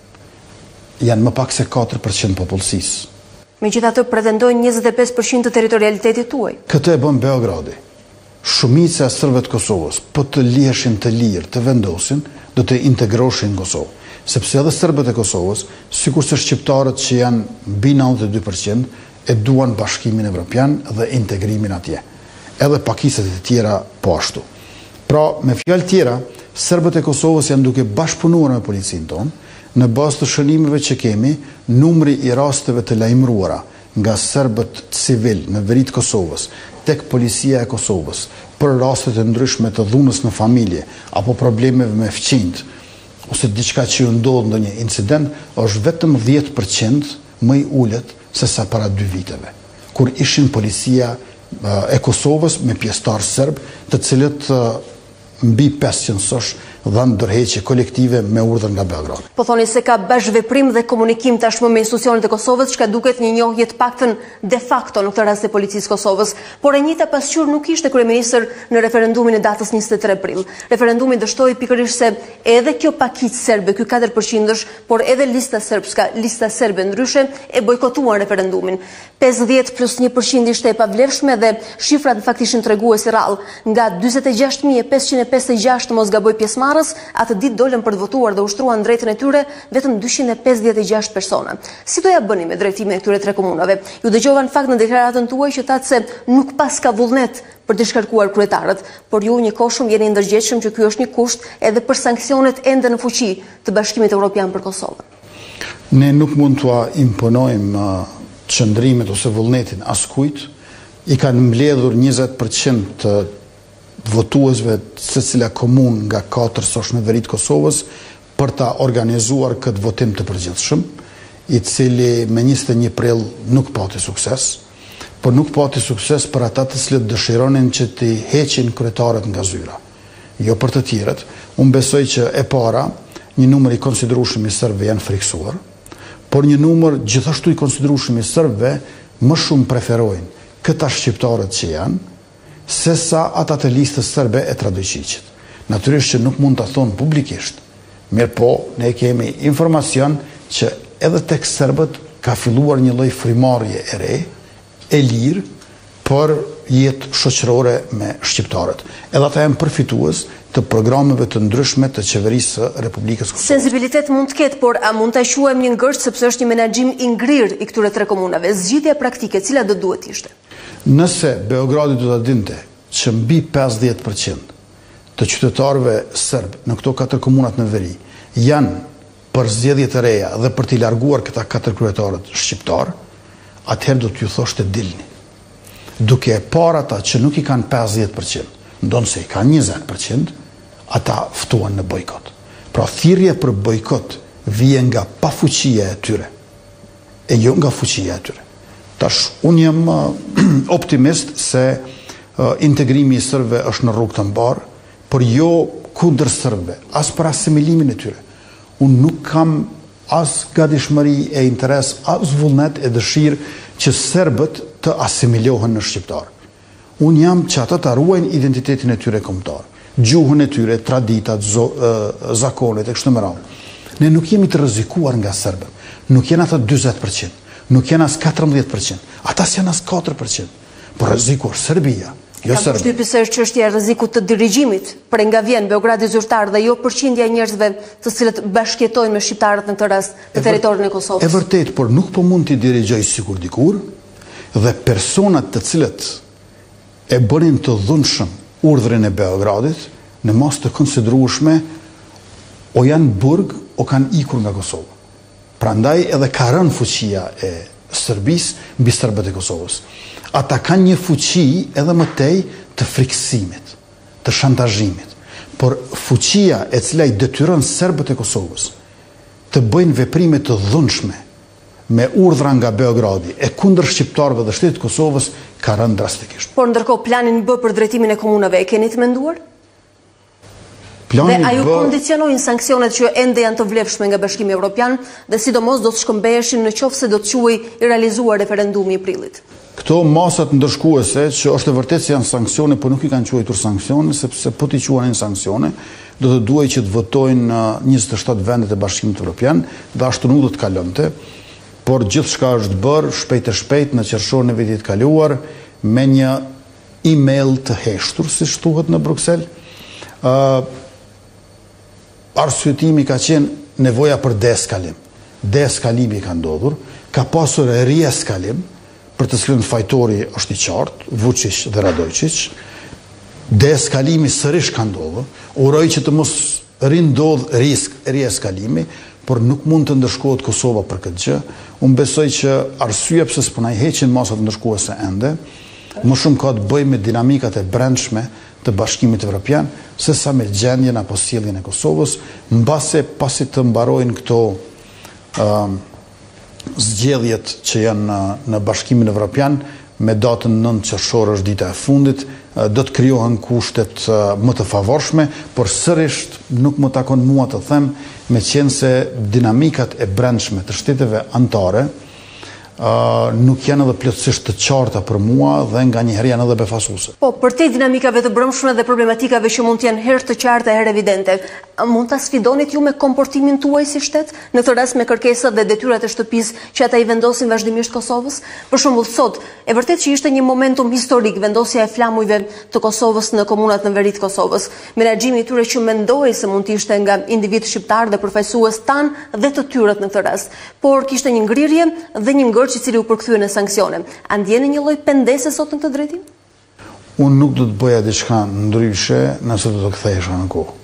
janë më pak se katër përqind popullsisë. Megjithatë pretendojnë njëzet e pesë përqind të territorialitetit tuaj. Këtë e bën Beogradi. Shumica e serbëve të Kosovës, po të liheshin të lirë, të vendosin, do të integroheshin në Kosovë. Sepse edhe serbët e Kosovës, sikurse shqiptarët që janë mbi nëntëdhjetë e dy përqind, e duan bashkimin evropian dhe integrimin atje. Edhe pakisat e tjera po ashtu. Pra, me fjalë tjera, serbët e Kosovës janë duke bashkëpunuar me policinë tonë. Në bazë të shënimeve që kemi, numri i rasteve të lajmëruara nga serbët civil në veri të Kosovës tek policia e Kosovës për raste të ndryshme të dhunës në familje apo problemeve me fëmijët ose diçka që ju ndodh ndonjë incident është vetëm dhjetë përqind më i ulët se sa para dy viteve, kur ishin policia e Kosovës me pjesëtar serb, të cilët mbi pesëqind sosh dhanë ndërheqje kolektive me urdhër nga Beogradi. Po thoni se ka bashkëveprim dhe komunikim tashmë me institucionet e Kosovës, çka duket një njohje të paktën de facto në këtë rast e policisë Kosovës, por e njëjta pasqyrë nuk ishte kryeministër në referendumin e datës njëzet e tre prill. Referendumi dështoi pikërisht se edhe kjo pakicë serbe, ky katër përqind, por edhe lista serbska, lista serbe ndryshe e bojkotuan referendumin. pesëdhjetë plus një përqind ishte e pavlefshme dhe shifrat në fakt ishin treguesi rrallë. Nga dyzet e gjashtë mijë e pesëqind e pesëdhjetë e gjashtë mos gaboj pjesëmarrës, atë ditë dolën për të votuar dhe ushtruan drejtën e tyre vetëm dyqind e pesëdhjetë e gjashtë persona. Si do ja bëni me drejtimin e këtyre tre komunave? Ju dëgjova në fakt në deklaratën tuaj që thatë se nuk pas ka vullnet për të shkarkuar kryetarët, por ju një kohë shumë jeni ndërgjegjshëm që ky është një kusht edhe për sanksionet ende në fuqi të Bashkimit Evropian për Kosovën. Ne nuk mund t'ua imponojmë qëndrimet ose vullnetin askujt. I kanë mbledhur njëzet përqind të votuesve secila komunë nga katër sosh në veri të Kosovës për ta organizuar këtë votim të përgjithshëm. i cili me njëzet e një prill nuk pati sukses, por nuk pati sukses për ata të cilët dëshironin që të heqin kryetarët nga zyra. Jo për të tjerët. Unë besoj që e para, një numër i konsiderueshëm i serbëve janë friksuar, por një numër gjithashtu i konsiderueshëm i serbëve më shumë preferojnë këta shqiptarët që janë, se sa ata të listës serbe e Tradojqiqit. Natyrisht që nuk mund të thonë publikisht, mirë po, ne kemi informacion që edhe tek serbët ka filluar një lloj frimarrje e re, e lirë, për jetë shoqërore me shqiptarët. Edhe ata janë përfitues të programeve të ndryshme të qeverisë së Republikës Kosovës. Sensibilitet mund të ketë, por a mund ta quajmë një ngërç sepse është një menaxhim i ngrirë i këtyre tre komunave? Zgjidhja praktike, cila do duhet ishte? Nëse Beogradi do ta dinte që mbi pesëdhjetë përqind të qytetarëve serb në këto katër komunat në veri janë për zgjedhje të reja dhe për t'i larguar këta katër kryetarët shqiptar, atëherë do t'ju thoshte dilni. Duke e parë ata që nuk i kanë pesëdhjetë përqind, ndonë se i kanë njëzet përqind, ata ftuan në bojkot. Pra thirrje për bojkot vije nga pafuqia e tyre, e jo nga fuqia e tyre. Tash, unë jam optimist se integrimi i serbëve është në rrugë të mbarë, por jo kundër serbëve, as për asimilimin e tyre. Unë nuk kam as gatishmëri e interes, as vullnet e dëshirë që serbët të asimilohen në shqiptar. Unë jam që ata të ruajnë identitetin e tyre kombëtar, gjuhën e tyre, traditat, zakonet e kështu me radhë. Ne nuk jemi të rrezikuar nga serbët. Nuk janë ata dyzet përqind, nuk janë as katërmbëdhjetë përqind, ata janë as katër përqind. Por rreziku është Serbia, jo Serbia. Ka përshtypjen se është çështja e rrezikut të dirigjimit, për nga vjen Beogradi zyrtar dhe jo përqindja e njerëzve të cilët bashkëjetojnë me shqiptarët në këtë rast në territorin e Kosovës. E vërtet, por nuk po mund t'i dirigjoj sikur dikur, dhe personat të cilët e bënin të dhunshëm urdhrin e Beogradit në mos të konsiderueshme o janë burg o kanë ikur nga Kosova. Prandaj edhe ka rënë fuqia e Serbisë mbi serbët e Kosovës. Ata kanë një fuqi edhe më tej të friksimit, të shantazhimit, por fuqia e cila i detyron serbët e Kosovës të bëjnë veprime të dhunshme me urdhra nga Beogradi e kundër shqiptarëve dhe shtetit Kosovës ka rënë drastikisht. Por ndërkohë planin B për drejtimin e komunave e keni të menduar? Dhe a ju kondicionojnë sanksionet që ende janë të vlefshme nga Bashkimi Evropian dhe sidomos do të shkëmbeheshin në qoftë se do të quajë i realizuar referendumi i prillit? Këto masat ndërshkuese që është e vërtetë se janë sanksione, por nuk i kanë quajtur sanksione, sepse po t'i quanin sanksione, do të duhej që të votojnë njëzet e shtatë vendet e Bashkimit Evropian dhe ashtu nuk do të kalonte, por gjithçka është bërë shpejt e shpejt në qershorin e vitit kaluar me një email të heshtur, siç thuhet në Bruksel. Uh, Arsyetimi ka qenë nevoja për deeskalim. Deeskalimi ka ndodhur, ka pasur e rieskalim, për të cilën fajtori është i qartë, Vučić dhe Radojčić. Deeskalimi sërish ka ndodhur, uroj që të mos rindodh risk rieskalimi, por nuk mund të ndërshkohet Kosova për këtë gjë. Unë besoj që arsyeja pse s'po na heqin masat ndërshkuese ende, më shumë ka të bëjë me dinamikat e brendshme të Bashkimit Evropian, se sa me gjendjen apo sjelljen e Kosovës, mbase pasi të mbarojnë këto uh, zgjedhjet që janë në, në Bashkimin Evropian, me datën nëntë qershor është dita e fundit, uh, do të krijohen kushtet uh, më të favorshme, por sërish nuk më takon mua të them, me qenë se dinamikat e brendshme të shteteve anëtare Uh, nuk janë edhe plotësisht të qarta për mua dhe nga njëherë janë edhe befasuese. Po, për te dinamikave të brëmshme dhe problematikave që mund të janë herë të qarta e herë evidente, mund ta sfidonit ju me komportimin tuaj si shtet, në këtë rast me kërkesat dhe detyrat e shtëpisë që ata i vendosin vazhdimisht Kosovës? Për shembull, sot, e vërtet që ishte një momentum historik vendosja e flamujve të Kosovës në komunat në veri të Kosovës. Menaxhimi i tyre që mendoi se mund të ishte nga individ shqiptar dhe përfaqësues tan dhe të tyret në këtë rast, por kishte një ngrirje dhe një ngërç i cili u përkthye në sanksione. A ndjeni një lloj pendese sot në këtë drejtim? Unë nuk do të bëja diçka ndryshe nëse do të kthehesha në kohë.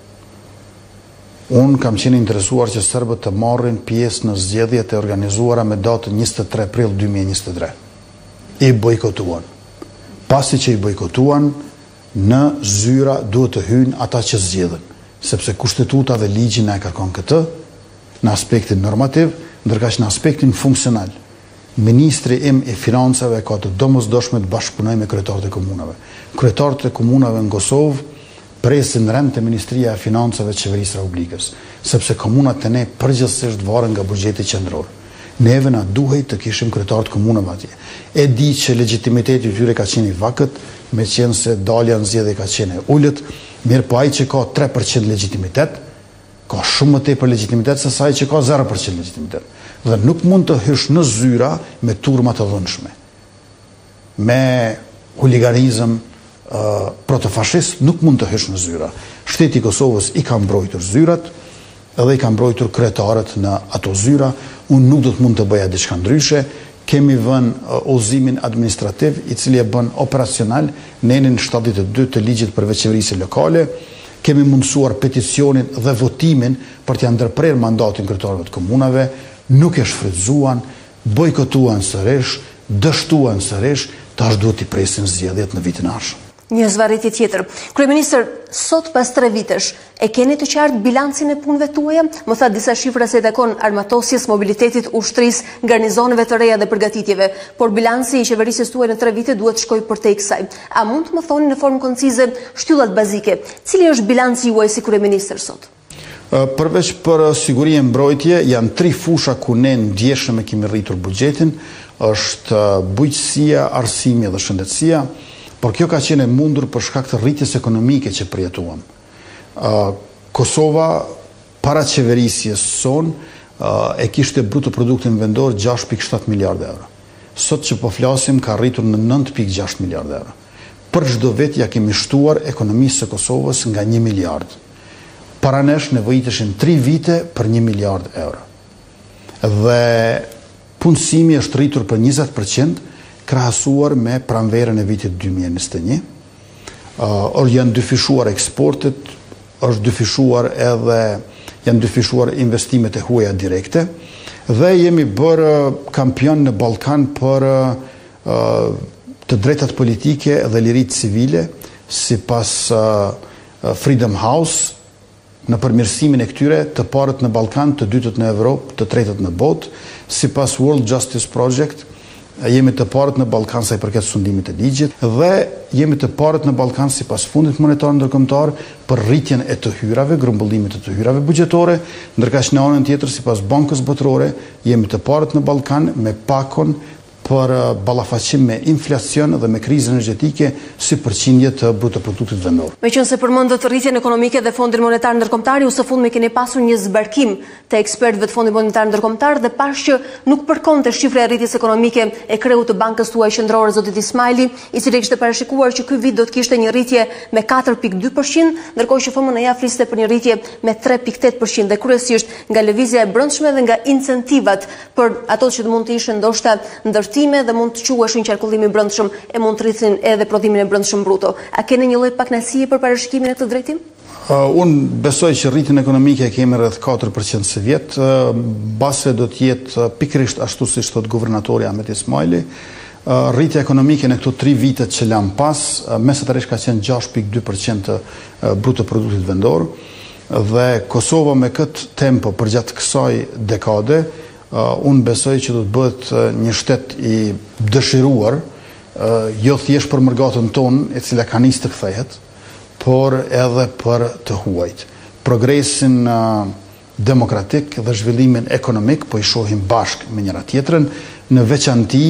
Unë kam qenë interesuar që serbët të marrin pjesë në zgjedhjet e organizuara me datën njëzet e tre prill dy mijë e njëzet e tre. I bojkotuan. Pasi që i bojkotuan, në zyra duhet të hyjnë ata që zgjedhin, sepse kushtetuta dhe ligji na e kërkon këtë në aspektin normativ, ndërkaq në aspektin funksional, Ministri im i Financave ka të domosdoshme të bashkëpunoj me kryetarët e komunave. Kryetarët e komunave në Kosovë presin rend të Ministria e Financave të Qeverisë së Republikës, sepse komunat e ne përgjithsisht varen nga buxheti qendror. Neve na duhet të kishim kryetarët komunave atje. E di që legitimiteti i tyre ka qenë i vakët, me qenë se dalja në zgjedhje ka qenë e ulët, mirë po ai që ka tre përqind legitimitet, ka shumë më tepër legitimitet se sa ai që ka zero përqind legitimitet. Dhe nuk mund të hysh në zyra me turma të dhunshme. Me huliganizëm uh, protofashist nuk mund të hysh në zyra. Shteti i Kosovës i ka mbrojtur zyrat, edhe i ka mbrojtur kryetarët në ato zyra. Unë nuk do të mund të bëja diçka ndryshe. Kemi vënë uh, udhëzimin administrativ, i cili e bën operacional në enin shtatëdhjetë e dy të ligjit për veçëverinë lokale. Kemi mundësuar peticionin dhe votimin për t'ia ndërprerë mandatin kryetarëve të komunave. Nuk e shfrytzuan, bojkotuan sërish, dështuan sërish, tash duhet t'i presin zgjedhjet në vitin e ardhshëm. Një zvarritje tjetër. Kryeministër, sot pas tre vitesh, e keni të qartë bilancin e punëve tuaja? Më tha disa shifra se takon armatosjes, mobilitetit, ushtrisë, garnizoneve të reja dhe përgatitjeve, por bilanci i qeverisjes tuaj në tre vite duhet shkoj përtej kësaj. A mund të më thoni në formë koncize shtyllat bazike, cili është bilanci juaj si kryeministër sot? Përveç për siguri e mbrojtje, janë tri fusha ku ne ndjeshëm e kemi rritur buxhetin, është bujqësia, arsimi dhe shëndetësia, por kjo ka qenë e mundur për shkak të rritjes ekonomike që përjetuam. Kosova, para qeverisjes son, e kishte bruto produktin vendor gjashtë pikë shtatë miliardë euro. Sot që po flasim ka rritur në nëntë pikë gjashtë miliardë euro. Për çdo vit ja kemi shtuar ekonomisë së Kosovës nga një miliard. Para nesh nevojiteshin tri vite për një miliard euro. Dhe punësimi është rritur për njëzet përqind, krahasuar me pranverën e vitit dy mijë e njëzet e një. Uh, janë dyfishuar eksportet, është dyfishuar edhe janë dyfishuar investimet e huaja direkte, dhe jemi bërë kampion në Ballkan për uh, të drejtat politike dhe lirit civile, sipas uh, Freedom House, në përmirësimin e këtyre, të parët në Ballkan, të dytët në Evropë, të tretët në botë, sipas World Justice Project, jemi të parët në Ballkan sa i përket sundimit të ligjit, dhe jemi të parët në Ballkan sipas Fundit Monetar Ndërkombëtar për rritjen e të hyrave, grumbullimit të të hyrave buxhetore, ndërkaq në anën tjetër sipas Bankës Botërore jemi të parët në Ballkan me pakon për ballafaqim me inflacion dhe me krizën energjetike si përqindje të bruto produktit vendor. Meqense përmendët rritjen ekonomike dhe Fondin Monetar Ndërkombëtar, ju së fundmi keni pasur një zbarkim të ekspertëve të Fondit Monetar Ndërkombëtar dhe pash që nuk përkonte shifra e rritjes ekonomike e kreut të bankës tuaj qendrore zotit Ismaili, i cili kishte parashikuar që ky vit do të kishte një rritje me katër pikë dy përqind, ndërkohë që F M N-ja fliste për një rritje me tre pikë tetë përqind dhe kryesisht nga lëvizja e brendshme dhe nga incentivat për ato që mund të ishin ndoshta ndërtime dhe mund të quheshin qarkullimi brendshëm e mund të rritin edhe prodhimin e brendshëm bruto. A keni një lloj pakënaësie për parashikimin e këtë drejtim? Uh, unë besoj që rritjen ekonomike kemi rreth katër përqind së vjet, uh, base do të jetë uh, pikërisht ashtu siç thot guvernatori Ahmet Ismaili. Uh, rritja ekonomike në këto tri vitet që lam pas, uh, mesatarisht ka qenë gjashtë pikë dy përqind të uh, bruto produktit vendor, dhe Kosova me këtë tempo përgjatë kësaj dekade, Uh, unë besoj që do të bëhet uh, një shtet i dëshiruar, uh, jo thjesht për mërgatën tonë, e cila ka nisë të kthehet, por edhe për të huajt. Progresin uh, demokratik dhe zhvillimin ekonomik po i shohim bashkë me njëra tjetrën, në veçanti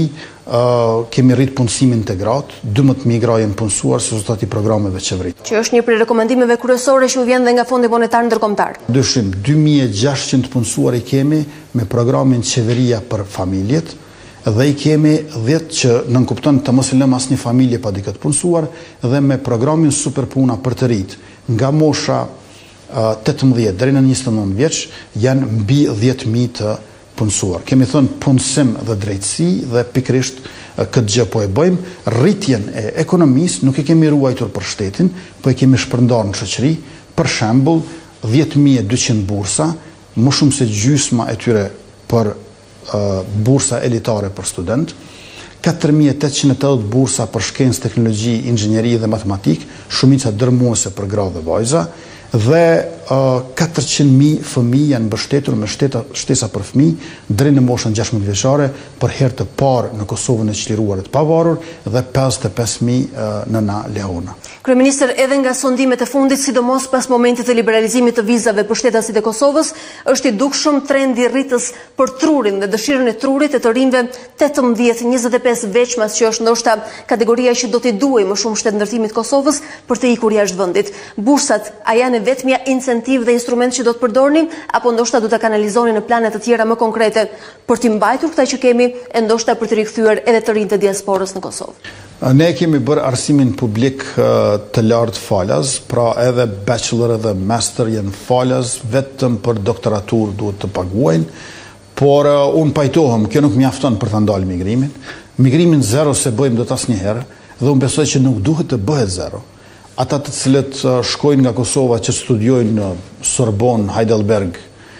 uh, kemi rrit punësimin integrat, dymbëdhjetë mijë gra janë punësuar si rezultati programeve qeverit. Që është një prej rekomandimeve kryesore që u vjen dhe nga Fondi Monetar Ndërkombëtar. Dyshim, dy mijë e gjashtëqind punësuar i kemi me programin Qeveria për familjet, dhe i kemi dhjetë që nënkupton të mos i lëm asnjë familje pa dikë të punësuar, dhe me programin Superpuna për të rit, nga mosha uh, tetëmbëdhjetë deri në njëzet e nëntë vjeç janë mbi dhjetë mijë të punësuar. Kemi thënë punësim dhe drejtësi dhe pikrisht këtë gjë po e bëjmë. Rritjen e ekonomisë nuk e kemi ruajtur për shtetin, po e kemi shpërndarë në shoqëri. Për shembull, dhjetë mijë e dyqind bursa, më shumë se gjysma e tyre për uh, bursa elitare për student, katër mijë e tetëqind e tetëdhjetë bursa për shkencë, teknologji, inxhinieri dhe matematik, shumica dërmuese për gra dhe vajza, dhe uh, katërqind mijë fëmijë janë mbështetur me shteta, shtesa për fëmijë deri në moshën gjashtëdhjetë vjeçare për herë të parë në Kosovën e çliruar e të pavarur dhe pesëdhjetë e pesë mijë uh, nëna leona. Kryeministër, edhe nga sondimet e fundit, sidomos pas momentit të liberalizimit të vizave për shtetasit e Kosovës, është i dukshëm trendi rritës për trurin dhe dëshirën e trurit e të rinjve tetëmbëdhjetë njëzet e pesë veç, mas që është ndoshta kategoria që do t'i duaj më shumë shtetëndërtimit Kosovës për të ikur jashtë vendit. Bursat, a janë vetmja incentiv dhe instrument që do të përdorni, apo ndoshta do të kanalizoni në planet të tjera më konkrete për t'i mbajtur këta që kemi e ndoshta për të rikthyer edhe të rinjtë të diasporës në Kosovë? Ne kemi bërë arsimin publik të lartë falas, pra edhe bachelor edhe master janë falas, vetëm për doktoratur duhet të paguajnë, por unë pajtohem, kjo nuk mjafton për të ndalë migrimin. Migrimin zero se bëjmë do të asnjëherë, dhe unë besoj që nuk duhet të bëhet zero. Ata të cilët shkojnë nga Kosova që studiojnë në Sorbonne, Heidelberg,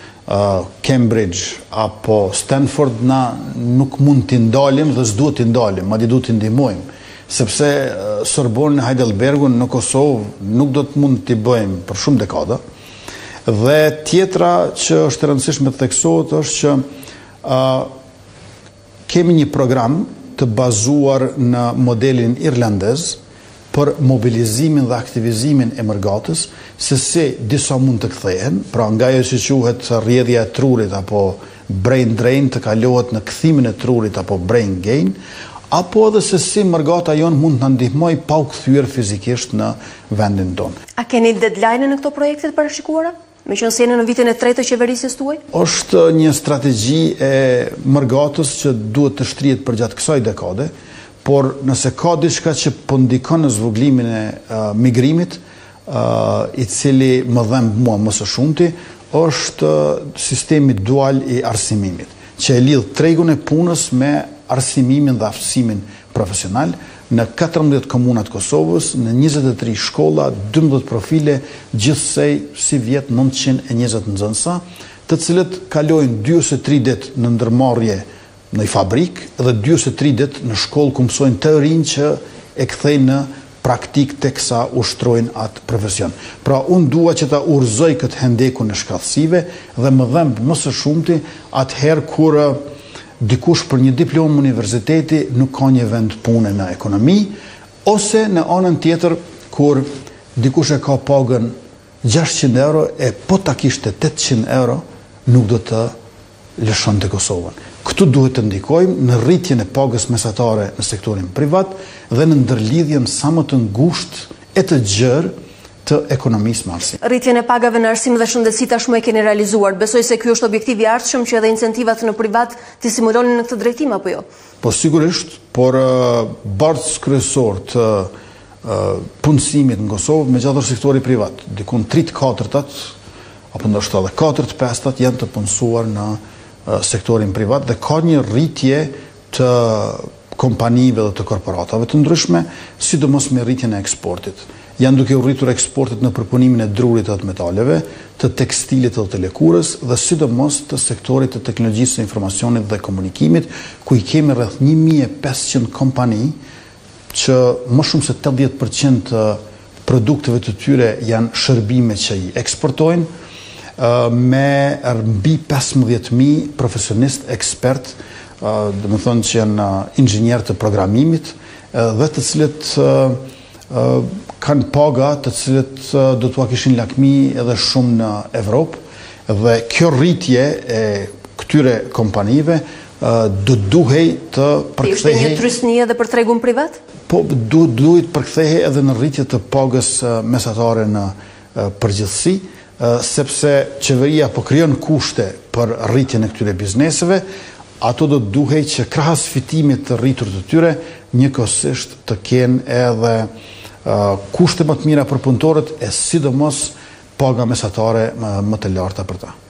Cambridge apo Stanford, na nuk mund t'i ndalim dhe s'duhet t'i ndalim, madje duhet t'i ndihmojmë, sepse Sorbonne, Heidelbergun në Kosovë nuk do të mund t'i bëjmë për shumë dekada. Dhe tjetra që është e rëndësishme të theksohet është që uh, kemi një program të bazuar në modelin irlandez për mobilizimin dhe aktivizimin e mërgatës, se si disa mund të kthehen, pra nga ajo që quhet rrjedhja e trurit apo brain drain të kalohet në kthimin e trurit apo brain gain, apo edhe se si mërgata jonë mund të ndihmoj pa u kthyer fizikisht në vendin tonë. A keni deadline në këto projekte të parashikuara? Me qenë se jeni në vitin e tretë të qeverisjes tuaj? Është një strategji e mërgatës që duhet të shtrihet përgjatë kësaj dekade, por nëse ka diçka që po ndikon në zvoglimin e uh, migrimit, uh, i cili më dhemb mua më së shumti, është uh, sistemi dual i arsimimit, që e lidh tregun e punës me arsimimin dhe aftësimin profesional në katërmbëdhjetë komunat Kosovës, në njëzet e tre shkolla, dymbëdhjetë profile, gjithsej si vjet nëntëqind e njëzet nxënësa, të cilët kalojnë dy ose tre ditë në ndërmarrje në i fabrik dhe dy ose tre ditë në shkollë ku mësojnë teorinë që e kthejnë në praktik teksa ushtrojnë atë profesion. Pra unë dua që ta urëzoj këtë hendekun e shkallësive dhe më dhemb më së shumti atëherë kur dikush për një diplomë universiteti nuk ka një vend pune në ekonomi, ose në anën tjetër kur dikush e ka pagën gjashtëqind euro e po ta kishte tetëqind euro nuk do të lëshon të Kosovën. Këtu duhet të ndikojmë në rritjen e pagës mesatare në sektorin privat dhe në ndërlidhjen sa më të ngushtë e të gjerë të ekonomisë me arsim. Rritjen e pagave në arsim dhe shëndetësi tashmë e keni realizuar. Besoj se ky është objektivi i ardhshëm që edhe incentivat në privat të stimulonin në këtë drejtim apo jo? Po sigurisht, por uh, bardhës kryesor të uh, punësimit në Kosovë me gjatë sektori privat, dikun tre të katërtat apo ndoshta edhe katër të pestat janë të punësuar në sektorin privat dhe ka një rritje të kompanive dhe të korporatave të ndryshme, sidomos me rritjen e eksportit. Janë duke u rritur eksportet në përpunimin e drurit të metaleve, të tekstilit dhe të lëkurës dhe sidomos të sektorit të teknologjisë së informacionit dhe komunikimit, ku i kemi rreth një mijë e pesëqind kompani që më shumë se tetëdhjetë përqind të produkteve të tyre janë shërbime që i eksportojnë, me mbi pesëmbëdhjetë mijë profesionist ekspert, dhe më thonë që janë inxhinier të programimit dhe të cilët kanë paga të cilët do t'ua kishin lakmi edhe shumë në Evropë dhe kjo rritje e këtyre kompanive do duhej të përkthehej. Ishte një trysni edhe për tregun privat? Po duhet përkthehej edhe në rritje të pagës mesatare në përgjithësi, sepse qeveria po krijon kushte për rritjen e këtyre bizneseve, ato do të duhej që krahas fitimit të rritur të tyre, njëkohësisht të kenë edhe uh, kushte më të mira për punëtorët e sidomos paga mesatare më të larta për ta.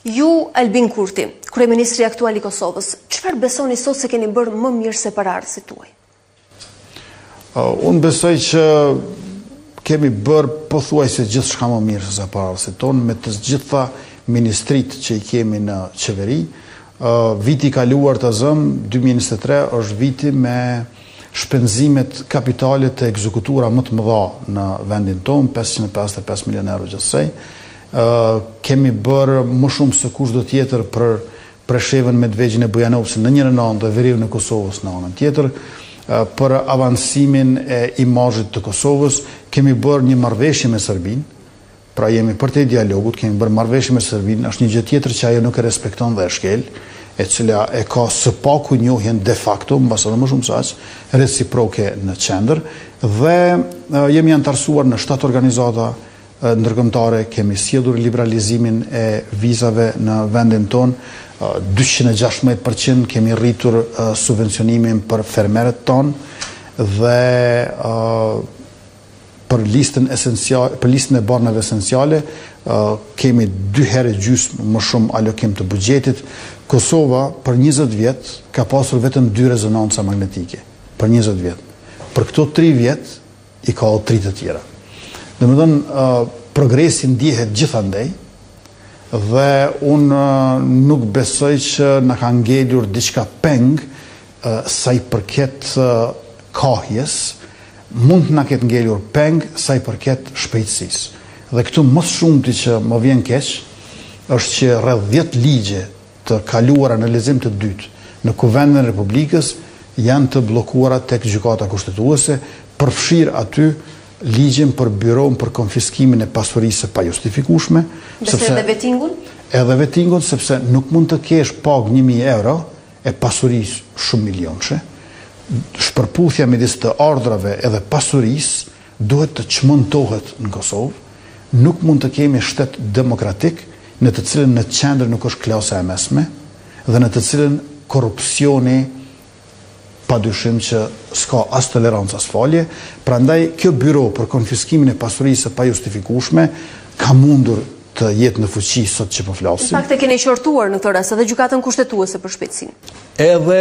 Ju, Albin Kurti, kryeministri aktual i Kosovës, çfarë besoni sot se keni bërë më mirë se paraardhësit tuaj? Uh, unë besoj që kemi bërë pothuajse gjithçka më mirë se paraardhësit tonë me të gjitha ministrit që i kemi në qeveri. Uh, viti i kaluar të zëm, dy mijë e njëzet e tre, është viti me shpenzimet kapitale të ekzekutura më të mëdha në vendin tonë, pesëqind e pesëdhjetë e pesë milion euro gjithsej. Uh, kemi bërë më shumë se kushdo tjetër për Preshevën, Medvegjin e Bujanovcin në njërin anë dhe Veriun e Kosovës në anën tjetër. Uh, për avansimin e imazhit të Kosovës, kemi bërë një marrëveshje me Serbinë. Pra jemi për te dialogut, kemi bërë marrëveshje me Serbinë, është një gjë tjetër që ajo nuk e respekton dhe e shkel, e cila e ka së paku njohjen de facto, mbas edhe më shumë se aq, reciproke në qendër, dhe uh, jemi antarësuar në shtatë organizata uh, ndërkombëtare, kemi sjellur liberalizimin e vizave në vendin ton, uh, dyqind e gjashtëmbëdhjetë përqind kemi rritur uh, subvencionimin për fermerët ton, dhe uh, për listën esenciale, për listën e barnave esenciale, uh, kemi dy herë gjysmë më shumë alokim të buxhetit. Kosova për njëzet vjet ka pasur vetëm dy rezonanca magnetike. Për njëzet vjet. Për këto tri vjet i ka tri të tjera. Domethënë, uh, progresi ndihet gjithandej dhe unë uh, nuk besoj që na ka ngelur diçka peng uh, sa i përket uh, kahjes. Mund të na ketë ngelur peng sa i përket shpejtësisë. Dhe këtu më shumti që më vjen keq është që rreth dhjetë ligje të kaluara në lexim të dytë në Kuvendin e Republikës janë të bllokuara tek Gjykata Kushtetuese, përfshir aty ligjin për byron për konfiskimin e pasurisë pa justifikueshme, sepse edhe vetingun? Edhe vetingun, sepse nuk mund të kesh pagë një mijë euro e pasurisë shumë milionëshe. Shpërputhja midis të ardhrave edhe pasurisë duhet të çmontohet në Kosovë. Nuk mund të kemi shtet demokratik në të cilën në qendër nuk është klasa e mesme dhe në të cilën korrupsioni padyshim që s'ka as tolerancë as falje. Prandaj kjo byro për konfiskimin e pasurisë pa justifikueshme ka mundur të jetë në fuqi sot që po flasim. Në fakt e keni qortuar në këtë rast edhe gjykatën kushtetuese për shpejtësinë. Edhe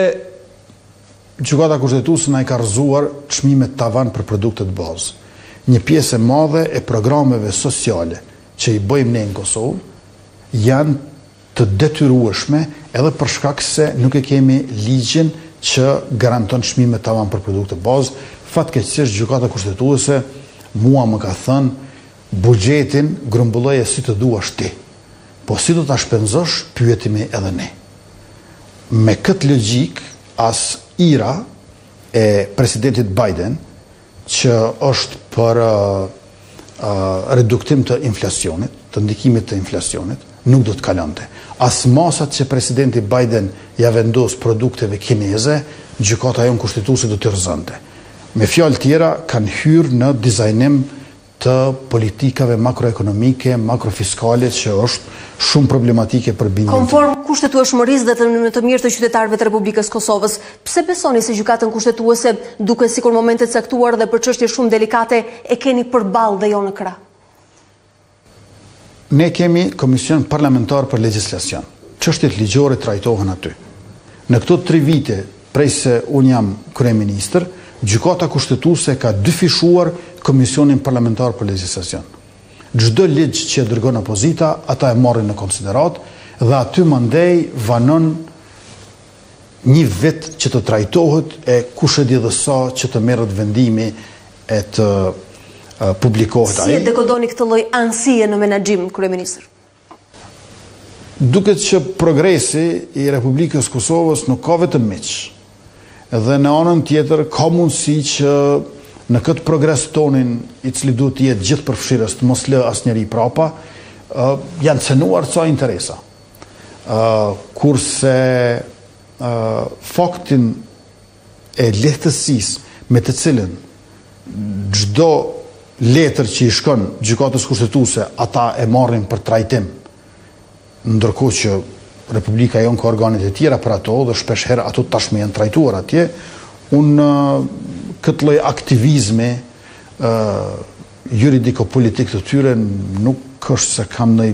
Gjykata Kushtetuese na i ka rrëzuar çmimet tavan për produktet bazë. Një pjesë e madhe e programeve sociale që i bëjmë ne në Kosovë janë të detyrueshme edhe për shkak se nuk e kemi ligjin që garanton çmimet tavan për produktet bazë. Fatkeqësisht Gjykata Kushtetuese mua më ka thënë buxhetin grumbulloje si të duash ti. Po si do ta shpenzosh, pyetimi edhe ne. Me këtë logjik as ira e presidentit Biden, që është për uh, uh, reduktim të inflacionit, të ndikimit të inflacionit, nuk do të kalonte. As masat që presidenti Biden ja vendos produkteve kineze, gjykata jonë kushtetuese do të rrëzonte. Me fjalë tjera, kanë hyrë në dizajnim të politikave makroekonomike, makrofiskale, që është shumë problematike për bindjen. Konform kushtetueshmërisë dhe të në të mirë të qytetarëve të Republikës Kosovës, pse besoni se gjykatën kushtetuese, duke sikur momente caktuar dhe për çështje shumë delikate, e keni përballë dhe jo në krah? Ne kemi Komision Parlamentar për Legjislacion. Çështjet ligjore trajtohen aty. Në këto tri vite, prej se unë jam kryeministër, Gjykata Kushtetuese ka dyfishuar Komisionin Parlamentar për Legjislacion. Çdo ligj që e dërgon opozita, ata e marrin në konsiderat dhe aty mandej vanon një vit që të trajtohet e kush e di dhe sa që të merret vendimi e të uh, publikohet ai. Si e dekodoni këtë lloj anësie në menaxhim, kryeministër? Duket që progresi i Republikës Kosovës nuk ka vetëm miq. Dhe në anën tjetër ka mundësi që në këtë progres tonin i cili duhet të jetë gjithë përfshirës të mos lë asnjëri prapa, uh, janë cenuar ca interesa. Uh, kurse uh, faktin e lehtësisë me të cilën çdo letër që i shkon gjykatës kushtetuese ata e marrin për trajtim, ndërkohë që Republika jonë ka organet e tjera për ato dhe shpesh herë ato tashmë janë trajtuar atje, unë këtë lloj aktivizmi uh, juridiko-politik të tyre nuk është se kam ndonjë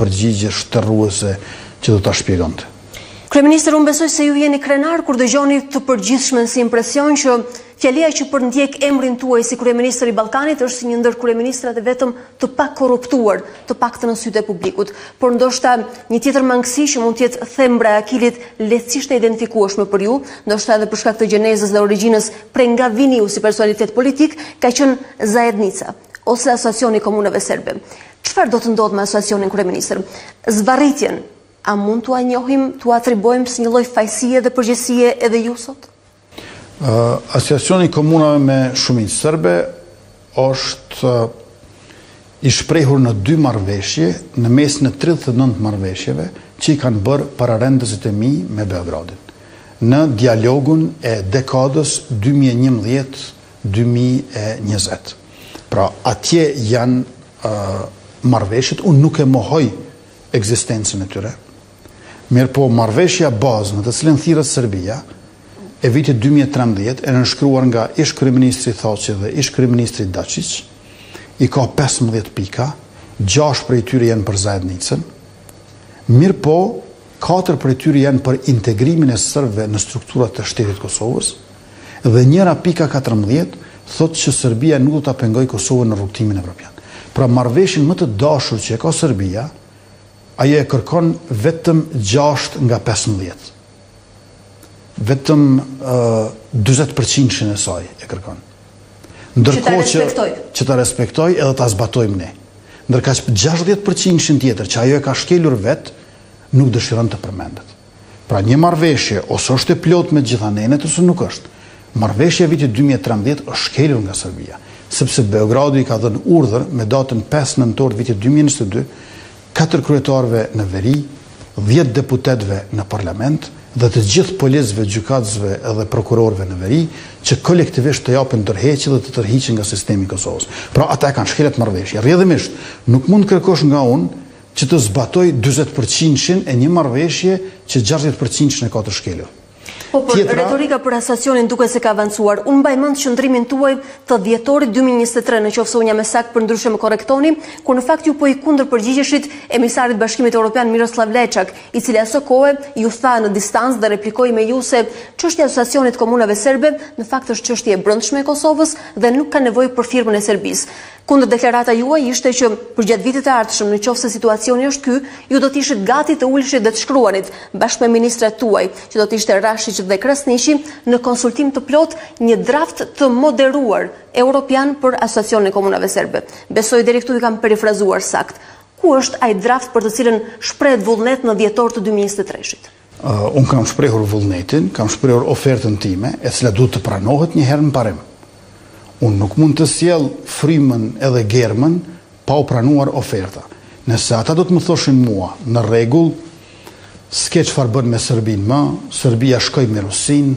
përgjigje shterruese që do ta shpjegonte. Kryeministër, unë besoj se ju jeni krenar kur dëgjoni të përgjithshmen si impresion që fjalia që përndjek emrin tuaj si kryeministër i Ballkanit është si një ndër kryeministrat e vetëm të pa korruptuar, të paktën në sytë e publikut, por ndoshta një tjetër mangësi që mund të jetë thembra e akilit lehtësisht e identifikueshme për ju, ndoshta edhe për shkak të gjenezës dhe origjinës prej nga vini ju si personalitet politik, ka qenë Zajednica ose Asociacioni i Komunave Serbe. Çfarë do të ndodhë me asociacionin, kryeministër? Zvarritjen a mund t'ua njohim, t'ua atribojmë si një lloj fajësie dhe përgjegjësie edhe ju sot? Uh, Asociacioni i Komunave me Shumicë Serbe është uh, i shprehur në dy marrëveshje, në mes në tridhjetë e nëntë marrëveshjeve që i kanë bërë pararendësit e mi me Beogradin, në dialogun e dekadës dy mijë e njëmbëdhjetë dy mijë e njëzet. Pra, atje janë uh, marrëveshjet, unë nuk e mohoj ekzistencën e tyre. Mirë po, marrëveshja bazë në të cilën thirret Serbia e vitit dy mijë e trembëdhjetë e nënshkruar nga ish kryeministri Thaçi dhe ish kryeministri Dačić, i ka pesëmbëdhjetë pika, gjashtë prej tyre janë për Zajednicën. Mirë po, katër prej tyre janë për integrimin e serbëve në strukturat e shtetit Kosovës dhe njëra pika katërmbëdhjetë thotë që Serbia nuk do ta pengojë Kosovën në rrugtimin evropian. Pra, marrëveshjen më të dashur që e ka Serbia, ajo e kërkon vetëm gjashtë nga pesëmbëdhjetë. Vetëm uh, dyzet përqind e saj e kërkon. Ndërkohë që, që ta respektoj edhe ta zbatojmë ne. Ndërka që gjashtëdhjetë përqind tjetër që ajo e ka shkelur vetë, nuk dëshiron të përmendet. Pra, një marrëveshje ose është e plot me gjitha nenet ose nuk është. Marrëveshja e vitit dy mijë e trembëdhjetë është shkelur nga Serbia, sepse Beogradi i ka dhënë urdhër me datën pesë nëntor vitit dy mijë e njëzet e dy, katër kryetarëve në veri, dhjetë deputetëve në parlament dhe të gjithë policëve, gjykatësve edhe prokurorëve në veri, që kolektivisht të japin tërheqje dhe të tërhiqin nga sistemi i Kosovës. Pra, ata e kanë shkelet marrëveshje. Rrjedhimisht, nuk mund kërkosh nga unë që të zbatoj dyzet përqind e një marrëveshje që gjashtëdhjetë përqind e ka të shkelur. Po, por retorika për asociacionin duke se ka avancuar. Unë mbaj mend qëndrimin tuaj të dhjetorit dy mijë e njëzet e tre, në qoftë se unë jam me sakt, për ndryshe më korrektoni, kur në fakt ju po i kundër përgjigjeshit emisarit Bashkimit Evropian Miroslav Lajçak, i cili aso kohë ju tha në distancë dhe replikoi me ju se çështja e asociacionit komunave serbe në fakt është çështje e brendshme e Kosovës dhe nuk ka nevojë për firmën e Serbisë. Kundër deklarata juaj ishte që përgjatë vitit të ardhshëm, në qoftë se situacioni është ky, ju do të ishit gati të uleshit dhe të shkruanit bashkë me ministrat tuaj, që do të ishte Rashić dhe Krasniqi, në konsultim të plot një draft të moderuar europian për asociacionin e komunave serbe. Besoj deri këtu i kam perifrazuar sakt. Ku është ai draft për të cilën shprehet vullnet në dhjetor të dy mijë e njëzet e tre-shit? Uh, unë kam shprehur vullnetin, kam shprehur ofertën time, e cila duhet të pranohet një herë në parim. Unë nuk mund të sjell frymën edhe germën pa u pranuar oferta. Nëse ata do të më thoshin mua, në rregull, s'ke çfarë bën me Serbinë më, Serbia shkoi me Rusinë,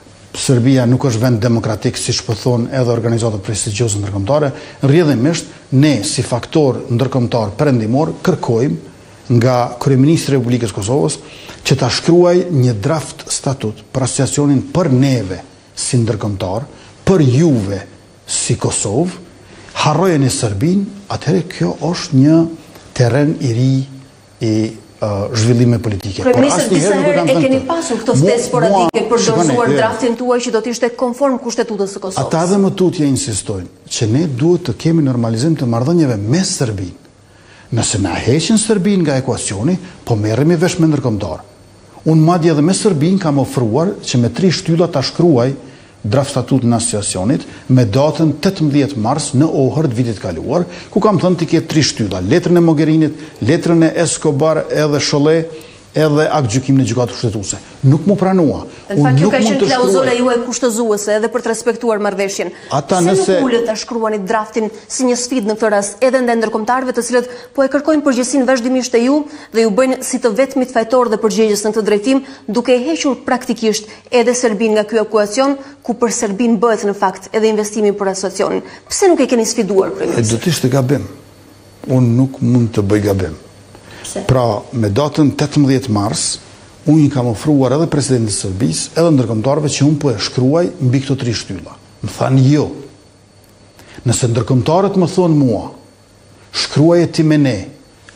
Serbia nuk është vend demokratik, siç po thonë edhe organizata prestigjioze ndërkombëtare, rrjedhimisht ne si faktor ndërkombëtar perëndimor kërkojmë nga kryeministri i Republikës Kosovës që ta shkruaj një draft statut për asociacionin për neve si ndërkombëtar, për juve si Kosovë, harrojeni Serbinë, atëherë kjo është një terren i ri i uh, zhvillime politike. Kryeministër, disa herë e keni pasur këto ftesë sporadike për dorëzuar draftin tuaj që do të ishte konform kushtetutës së Kosovës. Ata dhe më tutje insistojnë që ne duhet të kemi normalizim të marrëdhënieve me Serbinë. Nëse na heqin Serbinë nga ekuacioni, po merremi vesh me ndërkombëtar. Unë madje edhe me Serbinë kam ofruar që me tri shtylla ta shkruaj draft statut në asociacionit me datën tetëmbëdhjetë mars në Ohër të vitit kaluar, ku kam thënë të ketë tri shtylla, letrën e Mogherinit, letrën e Escobar edhe Sholle, edhe akt gjykimin e gjykatës kushtetuese. Nuk mu pranua. Në fakt ju ka qenë klauzula juaj kushtëzuese edhe për të respektuar marrëveshjen. Ata Se nëse nuk ulët ta shkruani draftin si një sfidë në këtë rast edhe ndaj ndërkombëtarëve të cilët po e kërkojnë përgjegjësinë vazhdimisht e ju dhe ju bëjnë si të vetmit fajtor dhe përgjegjës në këtë drejtim, duke e hequr praktikisht edhe Serbinë nga ky ekuacion, ku për Serbinë bëhet në fakt edhe investimi për asociacionin. Pse nuk e keni sfiduar kryeministër? Do të ishte gabim. Unë nuk mund të bëj gabim. Pra, me datën tetëmbëdhjetë mars, unë i kam ofruar edhe presidentit Serbisë, edhe ndërkombëtarëve që unë po e shkruaj mbi këto tri shtylla. Më thanë jo. Nëse ndërkombëtarët më thonë mua, shkruaje ti me ne,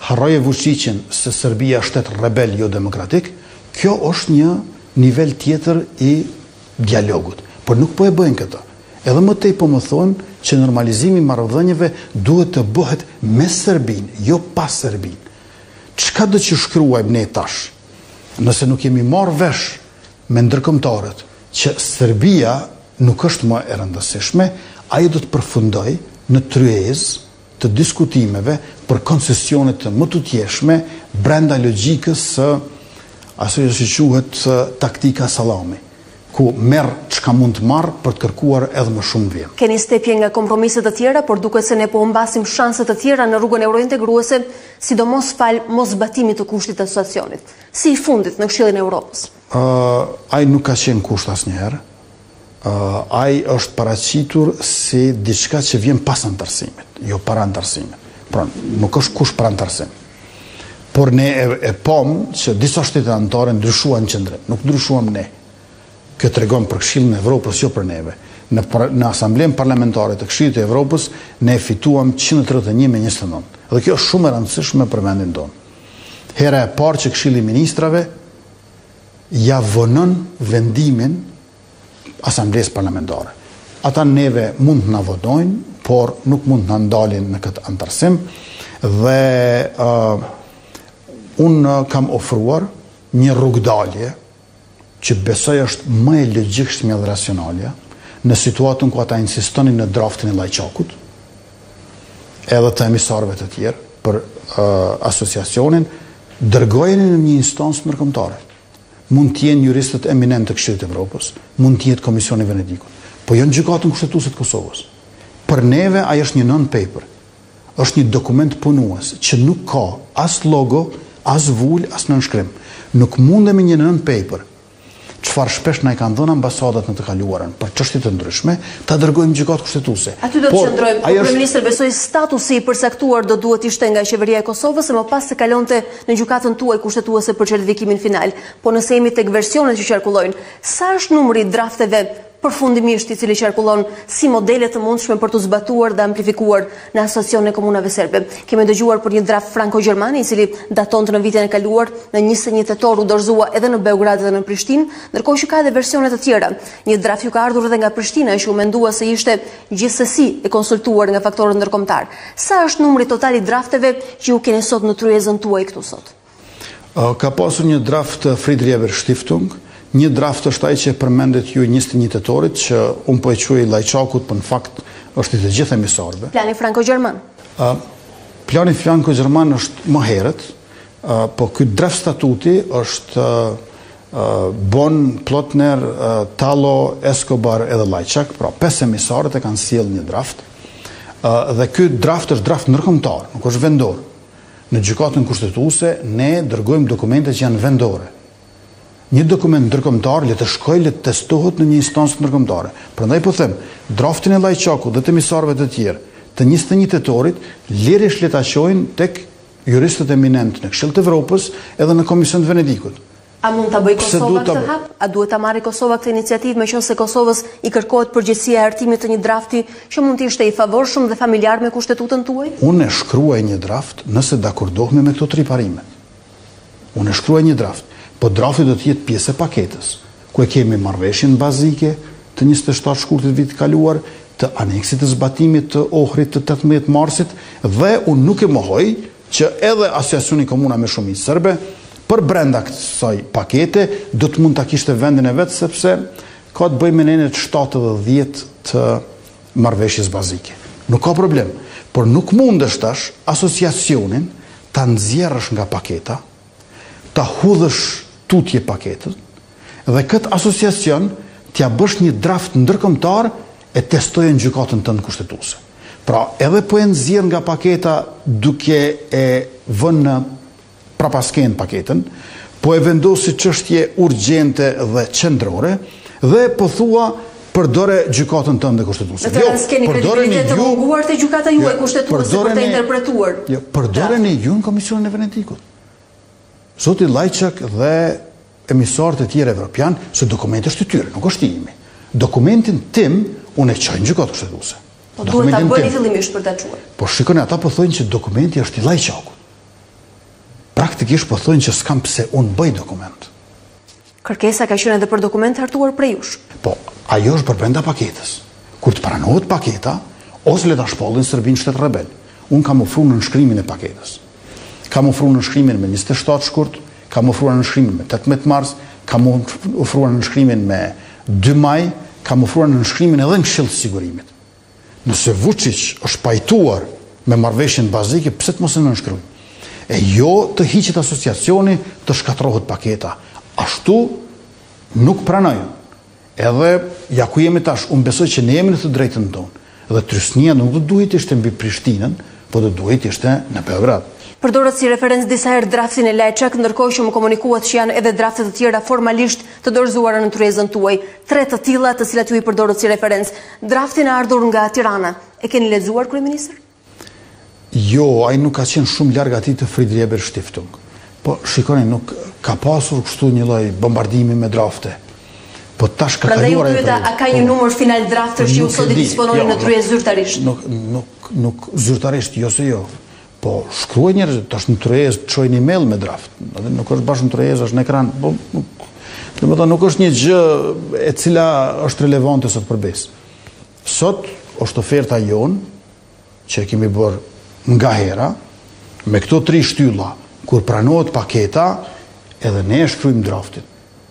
harroje Vučićin se Serbia shtet rebel jo demokratik, kjo është një nivel tjetër i dialogut. Por nuk po e bëjnë këta. Edhe më tej po më thonë që normalizimi i marrëdhënieve duhet të bëhet me Serbinë, jo pas Serbinë. Çka do të shkruajmë ne tash? Nëse nuk jemi marrë vesh me ndërkombëtarët që Serbia nuk është më e rëndësishme, ai do të përfundoj në tryezë të diskutimeve për koncesionet të më të tjeshme brenda logjikës së asaj që quhet taktika sallami, ku merr çka mund të marr për të kërkuar edhe më shumë vjen. Keni stepje nga kompromiset të tjera, por duket se ne po humbasim shanse të tjera në rrugën eurointegruese, sidomos fal mosbatimit të kushtit të asociacionit. Si i fundit në Këshillin e Evropës? Uh, ai nuk ka qenë kusht asnjëherë. Uh, ai është paraqitur si diçka që vjen pas antarësimit, jo para antarësimit. Pra, nuk është kusht para antarësim. Por ne e, e pom që disa shtete anëtare ndryshuan qëndrim, nuk ndryshuam ne. Kjo tregon për Këshillin e Evropës, jo për neve. Në, në Asamblenë Parlamentare të Këshillit të Evropës ne fituam njëqind e tridhjetë e një me njëzet e nëntë. Dhe kjo është shumë e rëndësishme për vendin tonë. Hera e parë që Këshilli i Ministrave ja vonon vendimin Asamblesë Parlamentare. Ata neve mund të na votojnë, por nuk mund të na ndalin në këtë antarësim dhe uh, unë kam ofruar një rrugdalje që besoj është më e logjikshme dhe racionale në situatën ku ata insistonin në draftin e Lajçakut, edhe të emisarëve të tjerë për uh, asociacionin, dërgojeni në një instancë ndërkombëtare. Mund të jenë juristët eminent të Këshillit të Evropës, mund të jetë Komisioni i Venedikut, po jo në gjykatën kushtetuese të Kosovës. Për neve ai është një non-paper, është një dokument punues që nuk ka as logo, as vull, as nënshkrim. Nuk mundemi një non-paper, çfarë shpesh na i kanë dhënë ambasadat në të kaluarën për çështje të ndryshme, ta dërgojmë gjykatë kushtetuese. Aty do të qëndrojmë. Po kryeministër besoj statusi i përcaktuar do duhet ishte nga qeveria e Kosovës e më pas se kalonte në gjykatën tuaj kushtetuese për certifikimin final. Po nëse jemi tek versionet që qarkullojnë, sa është numri i drafteve përfundimisht i cili qarkullon si modele të mundshme për të zbatuar dhe amplifikuar në asociacionin e komunave serbe? Kemi dëgjuar për një draft franko-gjerman i cili datonte në vitin e kaluar, në njëzet e një tetor u dorëzua edhe në Beograd dhe në Prishtinë, ndërkohë që ka edhe versione të tjera. Një draft ju ka ardhur edhe nga Prishtina që u mendua se ishte gjithsesi e konsultuar nga faktorët ndërkombëtar. Sa është numri total i drafteve që ju keni sot në tryezën tuaj këtu sot? Ka pasur një draft Friedriecher Stiftung. Një draft është ai që përmendet ju njëzet e një tetorit, që unë po e quaj Lajçakut, për në fakt është i të gjithë emisarëve. Plani franko-gjerman? Uh, plani franko-gjerman është më herët, uh, po ky draft statuti është uh, uh, Bon, Plotner, uh, Talo, Escobar edhe Lajçak, pra pesë emisarët e kanë sjellë një draft. Uh, dhe ky draft është draft ndërkombëtar, nuk është vendor. Në gjykatën kushtetuese ne dërgojmë dokumente që janë vendore. Një dokument ndërkombëtar le të shkojë, le të testohet në një instancë ndërkombëtare. Prandaj po them, draftin e Lajçakut dhe të emisarëve të tjerë të njëzet e një tetorit lirisht le ta çojnë tek juristët eminent në Këshill të Evropës edhe në Komision të Venedikut. A mund ta bëjë Kosova këtë hap? A duhet ta marrë Kosova këtë iniciativë meqense Kosovës i kërkohet përgjegjësia e hartimit të një drafti që mund të ishte i favorshëm dhe familjar me kushtetutën tuaj? Unë e shkruaj një draft nëse dakordohemi me këto tri parimet. Unë e shkruaj një draft. Po drafti do të jetë pjesë e paketës, ku e kemi marrëveshjen bazike të njëzet e shtatë shkurtit vit kaluar, të aneksit të zbatimit të Ohrit të tetëmbëdhjetë marsit, dhe unë nuk e mohoj që edhe Asociacioni Komuna me Shumicë Serbe, për brenda kësaj pakete, do të mund ta kishte vendin e vet, sepse ka të bëjë me nenet shtatë dhe dhjetë të marrëveshjes bazike. Nuk ka problem, por nuk mundesh tash asociacionin ta nxjerrësh nga paketa, ta hudhësh tutje paketët, dhe këtë asociacion t'ja bësh një draft ndërkombëtar e testojë në gjykatën tënde kushtetuese. Pra, edhe po e nxjerr nga paketa duke e vënë në prapasken paketën, po e vendosi çështje urgjente dhe qendrore dhe po thua përdore gjykatën tënde kushtetuese. Jo, përdore një ju munguar te gjykata juaj kushtetuese për të interpretuar. Jo, përdore një ju në Komisionin e Venedikut. Zoti Lajçak dhe emisarët e tjerë evropian, se dokumenti është i tyre, nuk është i imi. Dokumentin tim unë e çoj në gjykatë kushtetuese. Po duhet ta bëni fillimisht për ta çuar. Po shikoni, ata po thonë që dokumenti është i Lajçakut. praktikisht po thonë që s'kam pse unë bëj dokument. Kërkesa ka qenë edhe për dokument hartuar prej jush. Po, ajo është për brenda paketës. Kur të pranohet paketa, ose le ta shpollin Serbinë shtet rebel. Unë kam ofruar në nënshkrimin e paketës. Kam ofruar në nënshkrimin me njëzet e shtatë shkurt, kam ofruar në nënshkrimin me tetëmbëdhjetë mars, kam ofruar në nënshkrimin me dy maj, kam ofruar në nënshkrimin edhe në Këshill të Sigurimit. Nëse Vučić është pajtuar me marrëveshjen bazike, pse të mos e nënshkruajmë? E jo të hiqet asociacioni, të shkatrohet paketa. Ashtu nuk pranojnë. Edhe ja ku jemi tash, unë besoj që ne jemi në të drejtën tonë. Dhe trysnia nuk do duhet ishte mbi Prishtinën, po do duhet ishte në Beograd. Përdoret si referencë disa herë draftin e Lajçak, ndërkohë që më komunikohet që janë edhe drafte të tjera formalisht të dorëzuara në tryezën tuaj. Tre të tilla të cilat ju i përdoret si referencë. Draftin e ardhur nga Tirana, e keni lexuar, kryeministër? Jo, ai nuk ka qenë shumë larg atij të Friedrieber Stiftung. Po shikoni, nuk ka pasur kështu një lloj bombardimi me drafte. Po tash ka kaluar. Prandaj pyeta, a ka një numër final draftësh që ju sot i disponojnë në tryezë zyrtarisht? Nuk nuk nuk zyrtarisht, jo se jo. Po shkruaj njerëz, tash në tryezë çojnë email me draft. Nuk është bashkë në tryezë, është në ekran. Po nuk, domethënë nuk është një gjë e cila është relevante sot për BES. Sot është oferta jon që kemi bërë nga hera me këto tri shtylla, kur pranohet paketa, edhe ne e shkruajmë draftin.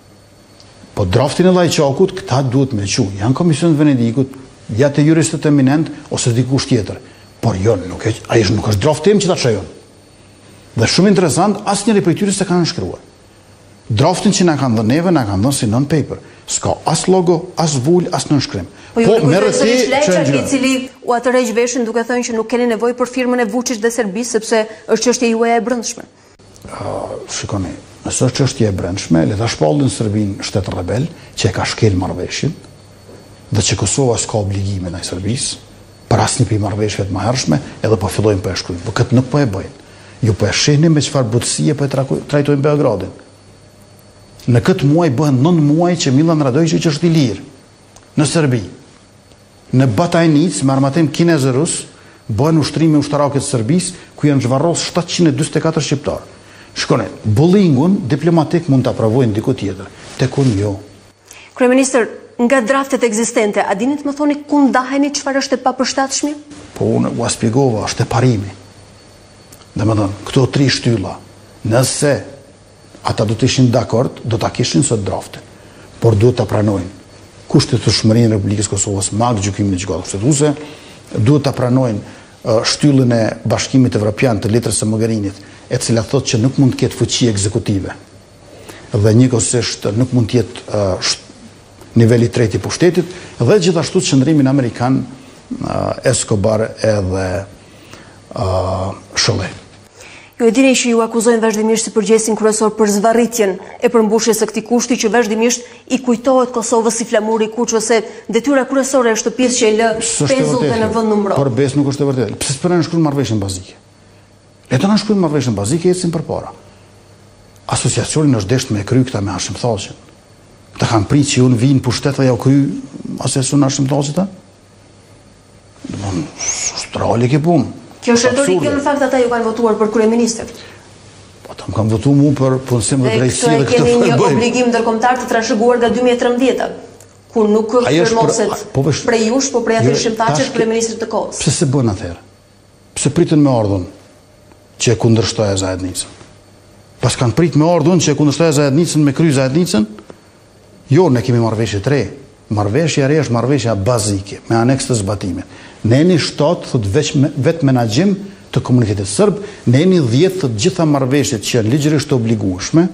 Po draftin e Lajçakut, këta duhet me qu. Janë Komisionin e Venedikut, ja të juristët eminent, ose dikush tjetër. Por jo, nuk, e, a nuk është draftim që ta çajon. Dhe shumë interesant, asnjëri prej tyre s'e kanë shkruar. Draftin që na kanë dhënë neve, na kanë dhënë si non-paper. S'ka as logo, as vul, as nënshkrim. Po, po merret ti Lajçak i cili u atërheq veshin duke thënë që nuk keni nevojë për firmën e Vučić dhe Serbisë sepse është çështje juaja e brendshme. Uh, shikoni, nëse është çështje e brendshme, le ta shpallin Serbinë shtet rebel që e ka shkel marrëveshjen dhe që Kosova s'ka obligime ndaj Serbisë për asnjë prej marrëveshjeve të mëhershme, edhe po fillojnë po e shkruajnë. Po këtë nuk po e bëjnë. Ju po e shihni me çfarë butësie po e trajtojnë Beogradin. Në këtë muaj bëhen nëntë muaj që Milan Radojić është i lirë në Serbi. Në Batajnic, me armatim kinez-rus, bëhen ushtrime ushtarake të Serbisë, ku janë zhvarros shtatëqind e dyzet e katër shqiptarë. Shkone, bullingun diplomatik mund të aprovojnë diku tjetër, tek unë jo. Kryeministër, nga draftet ekzistente, a dini të më thoni ku ndaheni çfarë është e papërshtatshme? Po unë u spjegova, është e parimi. Dhe më thënë, këto tri shtylla, nëse ata do të ishin dakord, do ta kishin sot draftin, por duhet ta pranojnë kushtetueshmërinë e Republikës Kosovës, mag gjykimin e gjykatës kushtetuese, duhet ta pranojnë uh, shtyllën e Bashkimit Evropian të letrës së Mogherinit, e cila thotë që nuk mund të ketë fuqi ekzekutive. Dhe njëkohësisht nuk mund të jetë uh, niveli i tretë i pushtetit, dhe gjithashtu qëndrimin amerikan uh, Escobar edhe uh, Sholeh. Ju e dini që ju akuzojnë vazhdimisht si përgjegjësin kryesor për zvarritjen e përmbushjes së këtij kushti që vazhdimisht i kujtohet Kosovës si flamuri i kuq ose detyra kryesore e shtëpisë që e lë pezullte në vend numëror. Por BES nuk është e vërtetë. Pse s'po na shkruajnë marrëveshjen bazike? Le të na shkruajnë marrëveshjen bazike ecin përpara. Asociacioni është desht me kry këta me Hashim Thaçin. Të kanë pritë që unë vinë pushtet dhe ja u kry asociacioni Hashim Thaçit? Domthon, Australia ke punë. Kjo është retorikë, në fakt ata ju kanë votuar për kryeministër. Po ata më kanë votuar mua për punësim dhe drejtësi dhe këtë keni një obligim ndërkombëtar të trashëguar nga dy mijë e trembëdhjetë, ku nuk firmoset prej jush, po prej atij shëmtaçit kryeministrit të kohës. Pse se bën atëherë? Pse pritën me ardhun që e kundërshtoja Zajednicën? Pas kanë prit me ardhun që e kundërshtoja Zajednicën me kry Zajednicën? Jo, ne kemi marrëveshje të re. Marrëveshja e re është marrëveshja bazike me aneks të zbatimit. Ne jeni shtatë thot vetë menaxhim të komunitetit serb, ne jeni dhjetë të gjitha marrëveshjet që janë ligjërisht të obligueshme,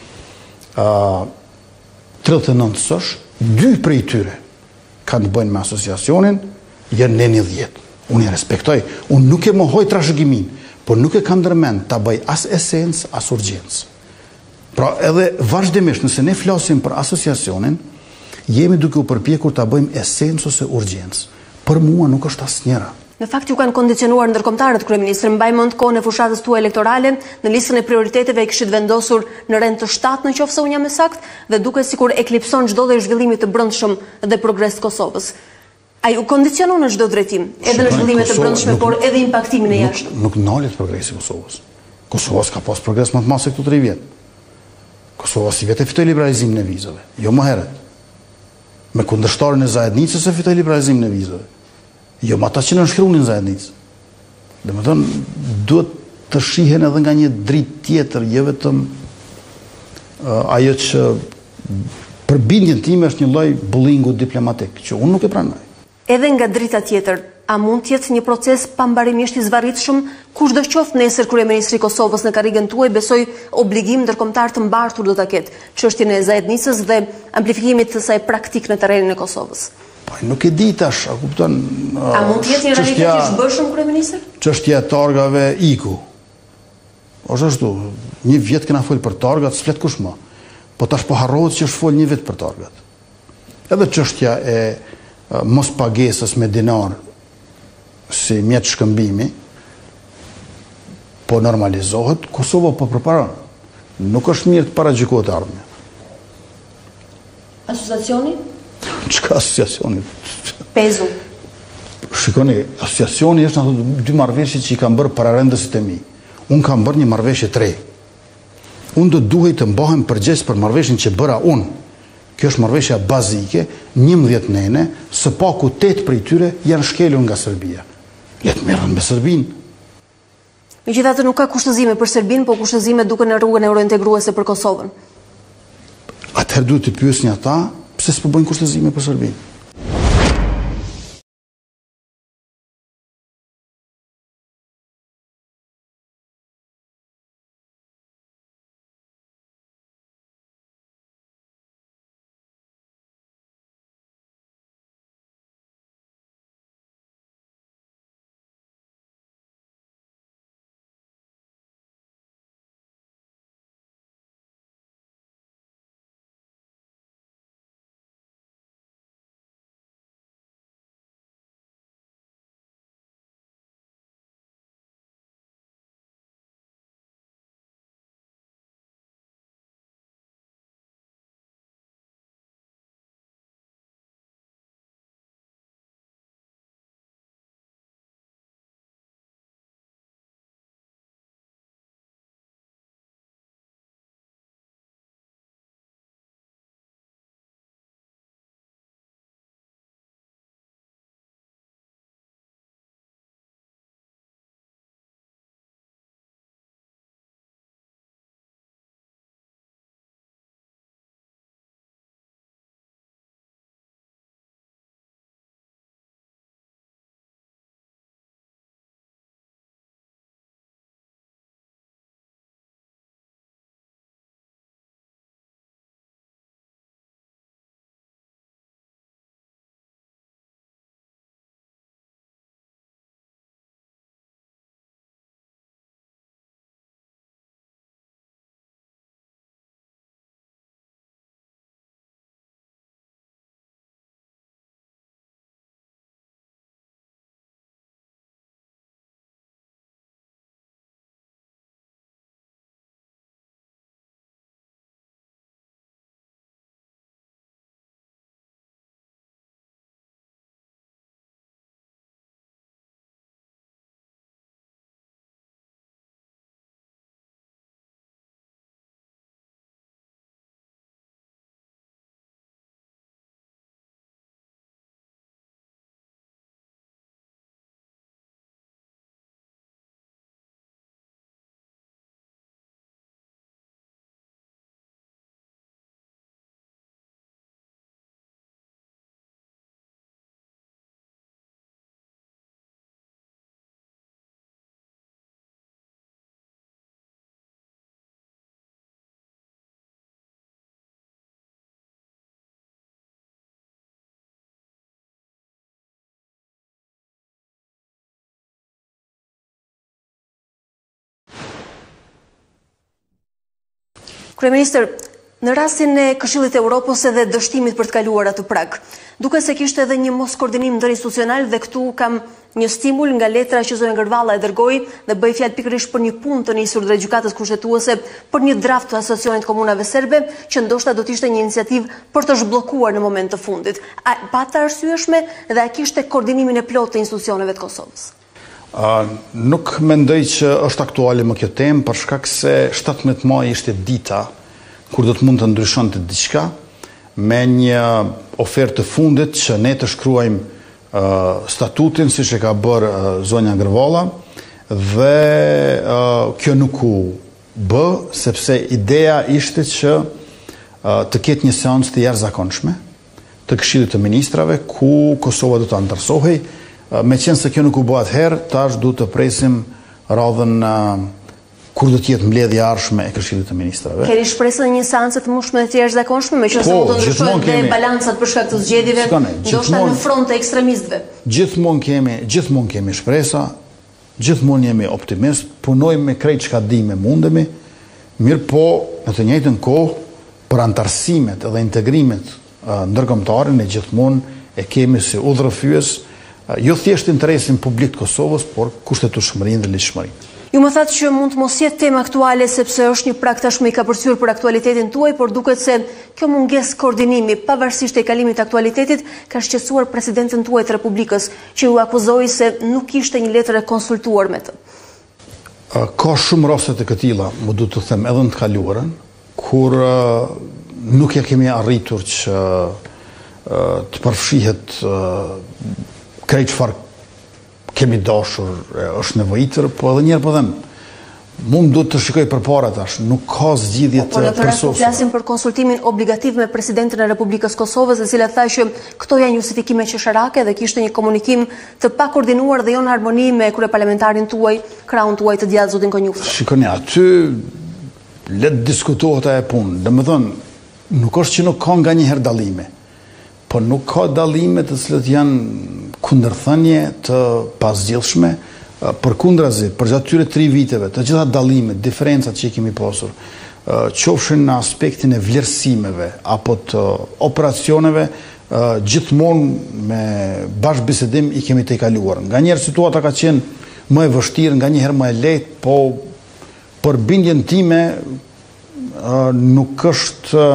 uh, tridhjetë e nëntë sosh, dy prej tyre kanë të bëjnë me asociacionin, janë ne një dhjetë. Unë i respektoj, unë nuk e mohoj trashëgimin, por nuk e kam ndërmend ta bëj as esencë, as urgjencë. Pra edhe vazhdimisht, nëse ne flasim për asociacionin, jemi duke u përpjekur ta bëjmë esencë ose urgjencë. Për mua nuk është asnjëra. Në fakt ju kanë kondicionuar ndërkombëtarët, kryeministër, mbaj mend kohën e fushatës tuaj elektorale, në listën e prioriteteve e kishit vendosur në rend të shtatë nëse unë jam saktë, dhe duket sikur eklipson çdo lloj zhvillimi të brendshëm dhe progres të Kosovës. Ai u kondicionon në çdo drejtim, edhe në zhvillimet të brendshme, por edhe impaktimin e jashtëm. Nuk nalet progresi i Kosovës. Kosova s'ka pas progres më të madh se këto tre vjet. Kosova si vetë fitoi liberalizimin e vizave, jo më herët. Me kundërshtarin e zajednicës e fitoi liberalizimin e vizave. Jo më ata që nënshkruanin zajednicë. Domethënë duhet të shihen edhe nga një dritë tjetër, jo vetëm uh, ajo që për bindjen time është një lloj bullingu diplomatik, që unë nuk e pranoj. Edhe nga drita tjetër, a mund të jetë një proces pambarimisht i zvarritshëm, kushdo qoftë nesër kryeministri i Kosovës në karrigën tuaj besoj obligim ndërkombëtar të mbartur do ta ketë çështjen e zajednicës dhe amplifikimit të saj praktik në terrenin e Kosovës. Po nuk e di tash, a kupton? A mund të jetë një realitet i zhbërshëm kryeministër? Çështja e targave iku. Është ashtu, një vjet kena fol për targat, s'flet kush më. Po tash po harrohet që është fol një vit për targat. Edhe çështja e mos pagesës me dinar si mjet shkëmbimi po normalizohet, Kosova po përparon. Nuk është mirë të paragjikohet ardhmja. Asociacioni? Çka asociacioni? Pezu. Shikoni, asociacioni është ato dy marrëveshje që i kanë bërë pararendësit e mi. Unë kam bërë një marrëveshje tre. Unë do duhet të mbahem përgjegjës për marrëveshjen që bëra unë. Kjo është marrëveshja bazike, njëmbëdhjetë nene, së paku tetë prej tyre janë shkelur nga Serbia. Le të merren me Serbinë. Megjithatë nuk ka kushtëzime për Serbinë, po kushtëzime duken në rrugën eurointegruese për Kosovën. Atëherë duhet të pyesni ata pse s'po bëjnë kushtëzime për Serbinë. Kryeministër, në rastin e Këshillit të Evropës edhe dështimit për të kaluar atë prag, duke se kishte edhe një mos koordinim ndërinstitucional dhe këtu kam një stimul nga letra që zonja Gërvalla e dërgoi dhe bëj fjalë pikërisht për një punë të nisur drejt gjykatës kushtetuese për një draft të asociacionit komunave serbe që ndoshta do të ishte një iniciativë për të zhbllokuar në moment të fundit. A pata arsyeshme dhe a kishte koordinimin e plotë të institucioneve të Kosovës? Uh, nuk mendoj që është aktuale më kjo temë, për shkak se shtatëmbëdhjetë maj ishte dita kur do të mund të ndryshonte diçka, me një ofertë të fundit që ne të shkruajmë uh, statutin siç e ka bërë uh, zonja Grvalla, dhe uh, kjo nuk u bë, sepse ideja ishte që uh, të ketë një seancë të jashtëzakonshme të Këshillit të Ministrave ku Kosova do të anëtarësohej. Me qenë se kjo nuk u bë atëherë, tash du të presim radhën uh, kur do të jetë mbledhja e ardhshme e Këshillit të Ministrave. Keni shpresën një seancë të mushme të jashtëzakonshme, meqenëse po, mund të ndryshojnë dhe balancat për shkak të zgjedhjeve, ndoshta në front të ekstremistëve. Gjithmonë kemi, gjithmonë kemi shpresa, gjithmonë jemi optimist, punojmë me krejt çka dimë e mundemi, mirë po në të njëjtën kohë për antarësimet dhe integrimet uh, ndërkombëtare ne gjithmonë e kemi si udhërrëfyes jo thjesht interesin publik të Kosovës, por kushtetueshmërinë dhe ligjshmërinë. Ju më thatë që mund të mos jetë temë aktuale sepse është një prag tashmë i kapërcyer për aktualitetin tuaj, por duket se kjo mungesë koordinimi, pavarësisht e kalimit të aktualitetit, ka shqetësuar presidentin tuaj të Republikës, që ju akuzoi se nuk kishte një letër e konsultuar me të. Ka shumë raste të këtilla, më duhet të them edhe në të kaluarën, kur uh, nuk ja kemi arritur që uh, të përfshihet uh, krejt çfarë kemi dashur, është nevojitër, po edhe njerë po them, mund duhet të shikoj përpara tash, nuk ka zgjidhje të përsosur. Po flasim për konsultimin obligativ me presidentin e Republikës Kosovës, e cila tha që këto janë justifikime qesharake dhe kishte një komunikim të pakoordinuar dhe jo në harmoni me kryeparlamentarin tuaj, krahun tuaj të djathtë zotin Konjufta. Shikoni, aty le të diskutohet ajo punë. Domethënë, nuk është që nuk ka nganjëherë dallime, po nuk ka dallime të cilët janë kundërthënie të pasgjillshme, përkundrazi, përgjatë këtyre tri viteve, të gjitha dallimet, diferencat që i kemi pasur, qofshin në aspektin e vlerësimeve apo të operacioneve, gjithmonë me bashkëbisedim i kemi tejkaluar. Nganjëherë situata ka qenë më e vështirë, nganjëherë më e lehtë, po për bindjen time nuk është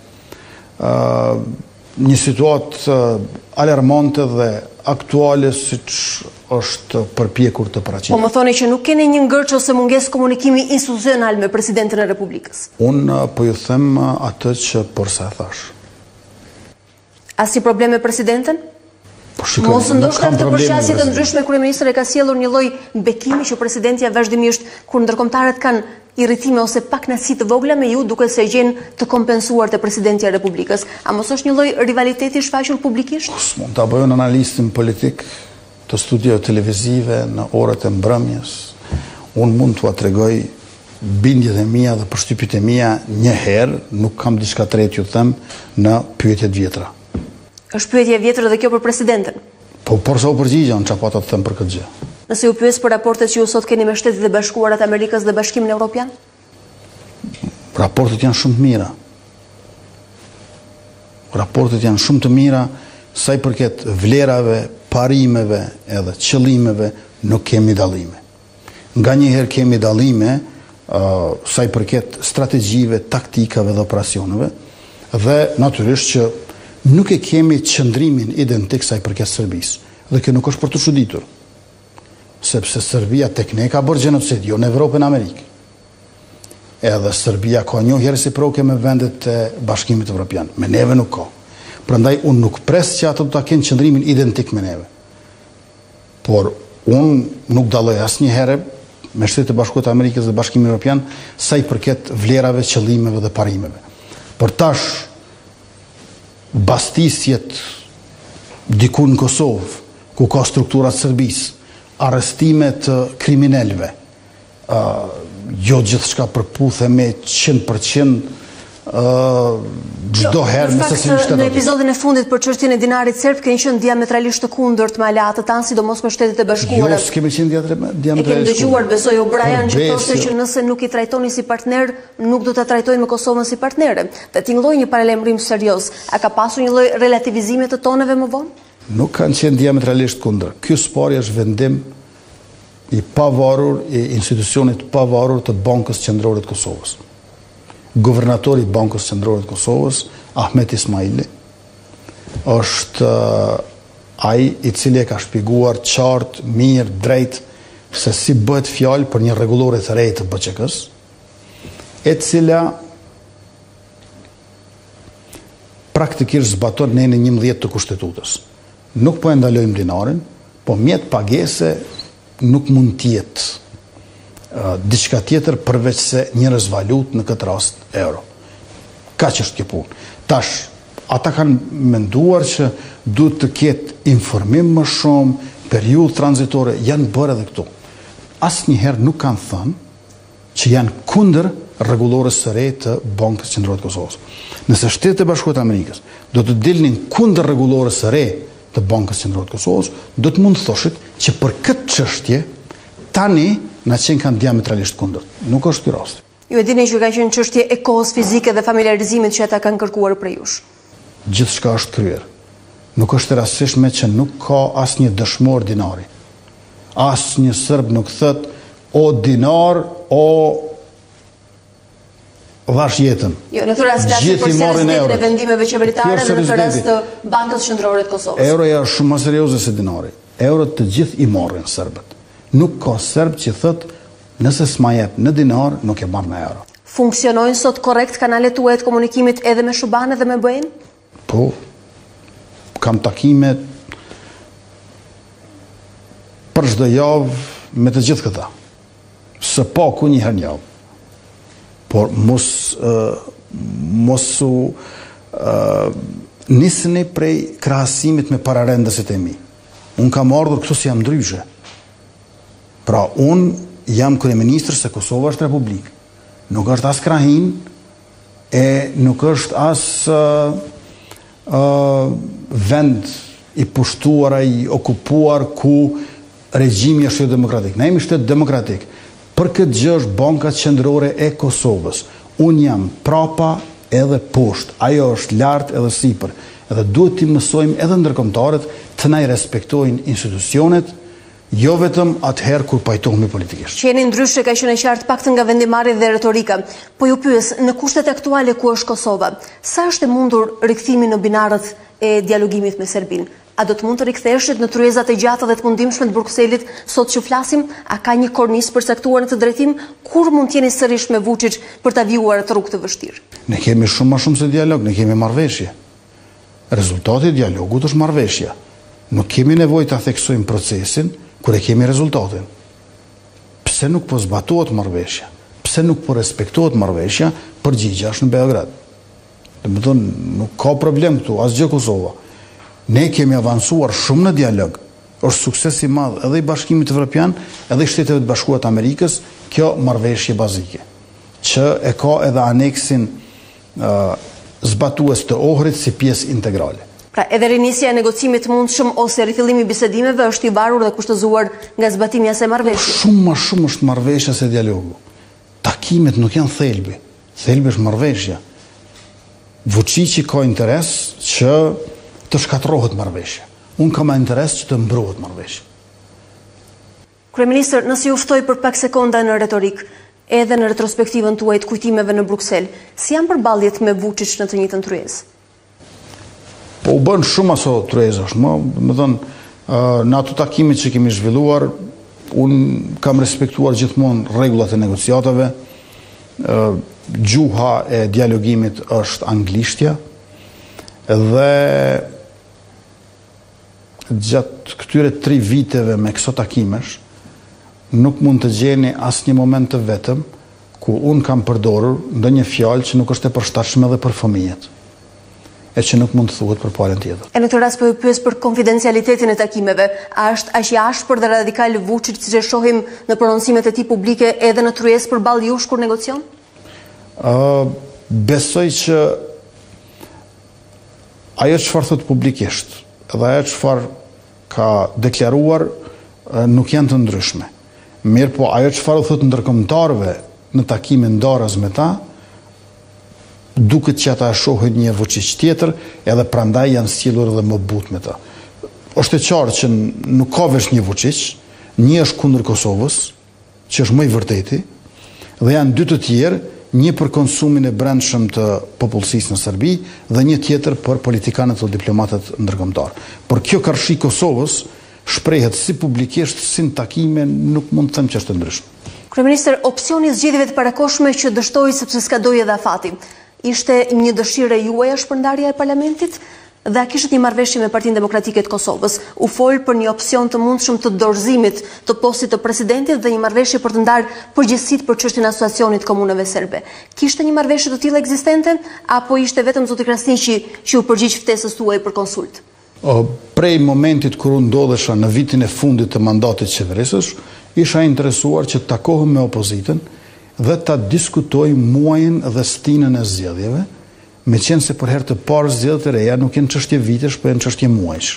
një situatë alarmante dhe aktuale siç është përpjekur të paraqitet. Po më thoni që nuk keni një ngërç ose mungesë komunikimi institucional me presidentin e Republikës. Unë po ju them atë që përsa thash. Asnjë problem me presidentin? Po shikoj, mos ndoshta të përshasje të ndryshme kryeministri ka sjellur një lloj bekimi që presidenti vazhdimisht kur ndërkombëtarët kanë irritime ose pakënaqësi të vogla me ju, duke se gjenë të kompensuar të presidenti e Republikës. A mos është një lloj rivaliteti shfaqur publikisht? Mos mund ta bëjnë analistin politik të studiove televizive në orët e mbrëmjes. Unë mund t'ua tregoj bindjet e mia dhe përshtypjet e mia një herë, nuk kam diçka tretë ju them në pyetjet vjetra. Është pyetje vjetër dhe kjo për presidentin? Po porsa u përgjigja, unë çfarë po të them për këtë gjë. Nëse ju pyes për raportet që ju sot keni me Shtetet e Bashkuara të Amerikës dhe Bashkimin Evropian? Raportet janë shumë të mira. Raportet janë shumë të mira, sa i përket vlerave, parimeve edhe qëllimeve, nuk kemi dallime. Nganjëherë kemi dallime uh, sa i përket strategjive, taktikave dhe operacioneve, dhe natyrisht që nuk e kemi qëndrimin identik sa i përket Serbisë. Dhe kjo nuk është për të çuditur, sepse Serbia tek ne ka bërë gjenocid, jo në Evropë e në Amerikë. Edhe Serbia ka njohje reciproke me vendet e Bashkimit Evropian, me neve nuk ka. Prandaj unë nuk pres që ato ta kenë qëndrimin identik me neve. Por unë nuk dalloj asnjëherë me Shtetet e Bashkuara të Amerikës dhe Bashkimin Evropian sa i përket vlerave, qëllimeve dhe parimeve. Por tash bastisjet diku në Kosovë, ku ka strukturat Serbisë, arrestime të kriminalëve, uh, jo gjithçka përputhe me cent për cent çdo herë me sasi shtetet. Në episodin e fundit për çështjen e dinarit serb keni qenë diametralisht të kundërt me aleatët tanë, sidomos me Shtetet e Bashkuara. Jo, s'kemi qenë diametralisht. E kemi dëgjuar, besoj, O'Brien që thoshte që nëse nuk i trajtoni si partner, nuk do ta trajtojnë me Kosovën si partnere. Dhe tingëlloi një paralajmërim serioz. A ka pasur një lloj relativizimi të toneve më vonë? Nuk kanë qenë diametralisht kundër. Ky spari është vendim i pavarur, i institucionit pavarur të Bankës Qendrore të Kosovës. Guvernatori i Bankës Qendrore të Kosovës, Ahmet Ismaili, është ai i cili e ka shpjeguar qartë, mirë, drejt se si bëhet fjalë për një rregullore të re të B Q K-s, e cila praktikisht zbaton nën njëmbëdhjetë të kushtetutës. Nuk po e ndalojmë dinarin, po mjet pagese nuk mund të jetë uh, diçka tjetër përveç se njerëz valutë, në këtë rast euro. Kaq është kjo punë. Tash, ata kanë menduar që duhet të ketë informim më shumë, periudhë tranzitore, janë bërë edhe këtu. Asnjëherë nuk kanë thënë që janë kundër rregullores së re të Bankës Qendrore të Kosovës. Nëse Shtetet e Bashkuara të Amerikës do të dilnin kundër rregullores së re të Bankës Qendrore të Kosovës, do të mund të thoshit që për këtë çështje tani na qenë kanë diametralisht kundër. Nuk është ky rasti. Ju e dini që ka qenë çështje e kohës fizike dhe familiarizimit që ata kanë kërkuar prej jush. Gjithçka është kryer. Nuk është e rastishme që nuk ka asnjë dëshmor dinari. Asnjë serb nuk thot o dinar, o vash jetën. Jo, në këtë rast flasim për seriozitet e vendimeve qeveritare dhe në këtë rast të Bankës Qendrore të Kosovës. Euroja është shumë më serioze se dinari. Eurot të gjithë i marrin serbët. Nuk ka serb që thot nëse s'ma jep në dinar, nuk e marr në euro. Funksionojnë sot korrekt kanalet tuaja të komunikimit edhe me Shuban dhe me B E-n? Po, kam takime për çdo javë me të gjithë këta. Së paku një herë në javë. Por mos uh, mos u uh, nisni prej krahasimit me pararendësit e mi. Unë kam ardhur këtu si jam ndryshe. Pra, unë jam kryeministër se Kosova është republikë. Nuk është as krahin e nuk është as uh, uh, vend i pushtuar, i okupuar ku regjimi është demokratik. Ne jemi shtet demokratik. Për këtë gjë është Banka Qendrore e Kosovës. Unë jam prapa edhe poshtë. Ajo është lartë edhe sipër. Edhe duhet t'i mësojmë edhe ndërkombëtarët të na i respektojnë institucionet, jo vetëm atëherë kur pajtohemi politikisht. Që jeni ndryshe ka qenë e qartë paktën nga vendimarrja dhe retorika. Po ju pyes, në kushtet aktuale ku është Kosova, sa është e mundur rikthimi në binarët e dialogimit me Serbin? A do të mund të riktheheshit në tryezat e gjata dhe të mundimshme të Brukselit sot që flasim? A ka një kornisë përcaktuar në të drejtim? Kur mund t'jeni sërish me Vučić për ta vijuar atë rrugë të vështirë? Ne kemi shumë më shumë se dialog, ne kemi marrëveshje. Rezultati i dialogut është marrëveshja. Nuk kemi nevojë ta theksojmë procesin kur e kemi rezultatin. Pse nuk po zbatohet marrëveshja? Pse nuk po respektohet marrëveshja? Përgjigjja është në Beograd. Domethënë nuk ka problem këtu, asgjë Kosova. Ne kemi avancuar shumë në dialog. Është sukses i madh edhe i Bashkimit Evropian, edhe i Shteteve të Bashkuara të Amerikës, kjo marrëveshje bazike, që e ka edhe aneksin uh, zbatues të Ohrit si pjesë integrale. Pra, edhe rinisja e negocimit mundshëm ose rifillimi i bisedimeve është i varur dhe kushtëzuar nga zbatimi i asaj marrëveshje. Shumë më shumë është marrëveshja se dialogu. Takimet nuk janë thelbi. Thelbi është marrëveshja. Vučići ka interes që të shkatërrohet marrëveshja. Unë kam interes që të mbrohet marrëveshja. Kryeministër, nëse ju ftoj për pak sekonda në retorik, edhe në retrospektivën tuaj të kujtimeve në Bruksel, si janë përballjet me Vučić në të njëjtën tryezë? Po u bën shumë aso tryezësh, më, më thënë, në ato takimit që kemi zhvilluar, unë kam respektuar gjithmonë rregullat e negociatave, gjuha e dialogimit është anglishtja, dhe gjatë këtyre tri viteve me këso takimesh, nuk mund të gjeni asnjë moment të vetëm ku unë kam përdorur ndonjë fjalë që nuk është e përshtatshme edhe për fëmijët, e që nuk mund të thuhet për palën tjetër. E në këtë rast po ju pyes për konfidencialitetin e takimeve, a është aq i ashpër dhe radikal Vučić siç e shohim në prononcimet e tij publike edhe në tryezë përballë jush kur negocion? Uh, besoj që ajo çfarë thot publikisht dhe ajo çfarë ka deklaruar nuk janë të ndryshme. Mirë po, ajo çfarë thot ndërkombëtarëve në takimin ndarës me ta, duket që ata shohin një Vučić tjetër, edhe prandaj janë sjellur edhe më butë me ta. Është e qartë që nuk ka veç një Vučić, një është kundër Kosovës, që është më i vërteti, dhe janë dy të tjerë, një për konsumin e brendshëm të popullsisë në Serbi dhe një tjetër për politikanët dhe diplomatët ndërkombëtar. Por kjo karshi Kosovës shprehet si publikisht, si në takime, nuk mund të them që është ndryshme. Kryeministër, opsioni i zgjedhjeve të parakoshme që dështoi sepse s'ka dojë edhe afati, ishte një dëshirë juaj shpërndarja e parlamentit? Dhe a kishit një marrëveshje me Partinë Demokratike të Kosovës? U fol për një opsion të mundshëm të dorëzimit të postit të presidentit dhe një marrëveshje për të ndarë përgjegjësitë për çështjen e asociacionit komunave serbe. Kishte një marrëveshje të tillë ekzistente apo ishte vetëm zoti Krasniqi që u përgjigj ftesës tuaj për konsult? O, prej momentit kur unë ndodhesha në vitin e fundit të mandatit qeverisësh, isha interesuar që të takohem me opozitën dhe ta diskutoj muajin dhe stinën e zgjedhjeve, me qenë se për herë të parë zgjedhjet e reja nuk janë çështje vitesh, por janë çështje muajsh.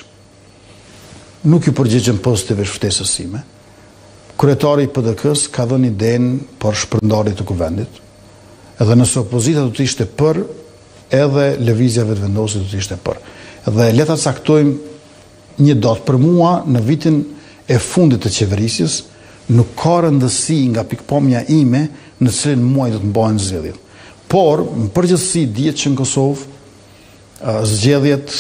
Nuk ju përgjigjem pozitivisht ftesës sime. Kryetari i P D K-s ka dhënë idenë për shpërndarje të kuvendit. Edhe nëse opozita do të ishte për, edhe lëvizja vetëvendosur do të ishte për. Dhe le ta caktojmë një datë për mua në vitin e fundit të qeverisjes, nuk ka rëndësi nga pikpamja ime në cilin muaj do të mbahen zgjedhjet. Por, në përgjithësi, dihet që në Kosovë zgjedhjet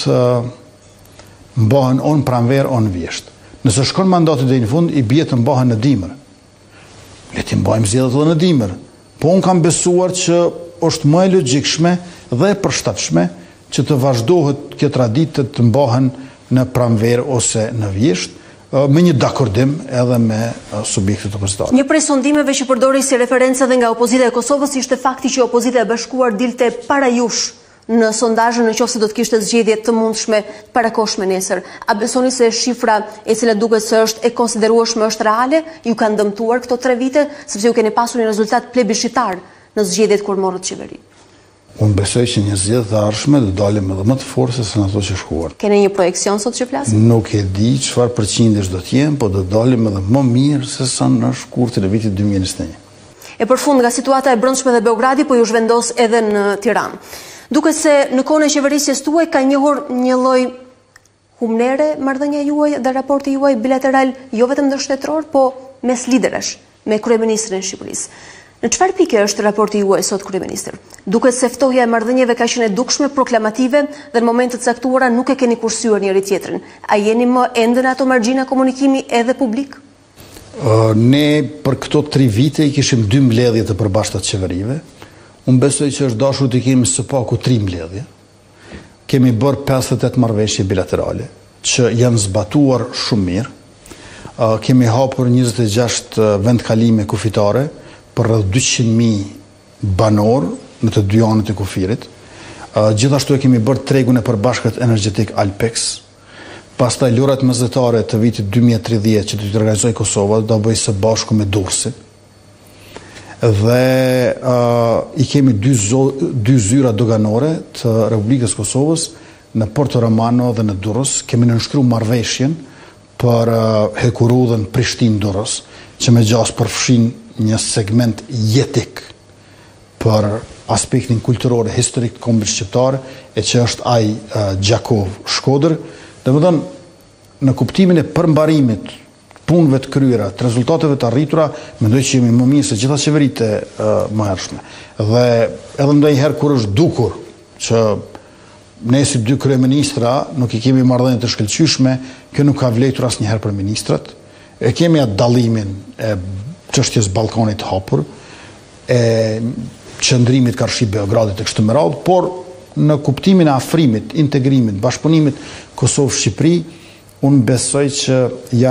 mbahen on pranverë, on vjesht. Nëse shkon mandati deri në fund, i bie të mbahen në dimër. Le të mbajmë zgjedhjet edhe në dimër. Po unë kam besuar që është më e logjikshme dhe e përshtatshme që të vazhdohet kjo traditë të mbahen në pranverë ose në vjesht, me një dakordim edhe me subjektet opozitare. Një prej sondimeve që përdori si referencë edhe nga opozita e Kosovës ishte fakti që opozita e bashkuar dilte para jush në sondazhin në qoftë se do të kishte zgjedhje të mundshme të parakoshme nesër. A besoni se shifra e cila duket se është e konsiderueshme është reale, ju kanë dëmtuar këto tre vite, sepse ju keni pasur një rezultat plebiscitar në zgjedhjet kur morët qeveri? Unë besoj që një zgjedhje të ardhshme do dalim edhe më të fortë se në ato që shkuar. Keni një projekcion sot që flasim? Nuk e di çfarë përqindjesh do të jenë, po do dalim edhe më mirë se sa në shkurtin e vitit dy mijë e njëzet e një. E përfund nga situata e brendshme dhe Beogradi, po ju zhvendos edhe në Tiranë. Duket se në kohën e qeverisjes tuaj ka njohur një lloj humnere marrëdhënia juaj dhe raporti juaj bilateral, jo vetëm ndërshtetror, po mes liderash, me kryeministrin e Shqipërisë. Në çfarë pike është raporti juaj sot, kryeministër? Duket se ftohja e marrëdhënieve ka qenë e dukshme, proklamative dhe në momente të caktuara nuk e keni kursyer njëri tjetrin. A jeni më ende në ato margjina komunikimi edhe publik? Uh, ne për këto tri vite i kishim dy mbledhje të përbashkëta të qeverive. Unë besoj që është dashur të kemi së paku tri mbledhje. Kemi bërë pesëdhjetë e tetë marrëveshje bilaterale që janë zbatuar shumë mirë. Uh, kemi hapur njëzet e gjashtë vendkalime kufitare për rreth dyqind mijë banor në të dy anët e kufirit. Uh, gjithashtu e kemi bërë tregun e përbashkët energjetik Alpex. Pastaj lojrat mesdhetare të vitit dy mijë e tridhjetë që do të organizojë Kosova do bëjë së bashku me Durrësin. Dhe uh, i kemi dy, zo, dy zyra doganore të Republikës Kosovës në Porto Romano dhe në Durrës. Kemi nënshkruar marrëveshjen për uh, hekurudhën Prishtinë-Durrës, që me gjas përfshin një segment jetik për aspektin kulturor e historik të kombit shqiptar, e që është ai uh, Gjakov Shkodër. Dhe më thënë, në kuptimin e përmbarimit punëve të kryera, të rezultateve të arritura, mendoj që jemi më mirë se gjitha qeveritë e uh, më hershme. Dhe edhe ndonjëherë kur është dukur që ne si dy kryeministra nuk i kemi marrëdhënie të shkëlqyeshme, kjo nuk ka vlerëtur asnjëherë për ministrat. E kemi atë dallimin e çështjes Ballkanit hapur, e qëndrimit Karshi Beogradit e kështu me radhë, por në kuptimin e afrimit, integrimit, bashkëpunimit Kosovë-Shqipëri, unë besoj që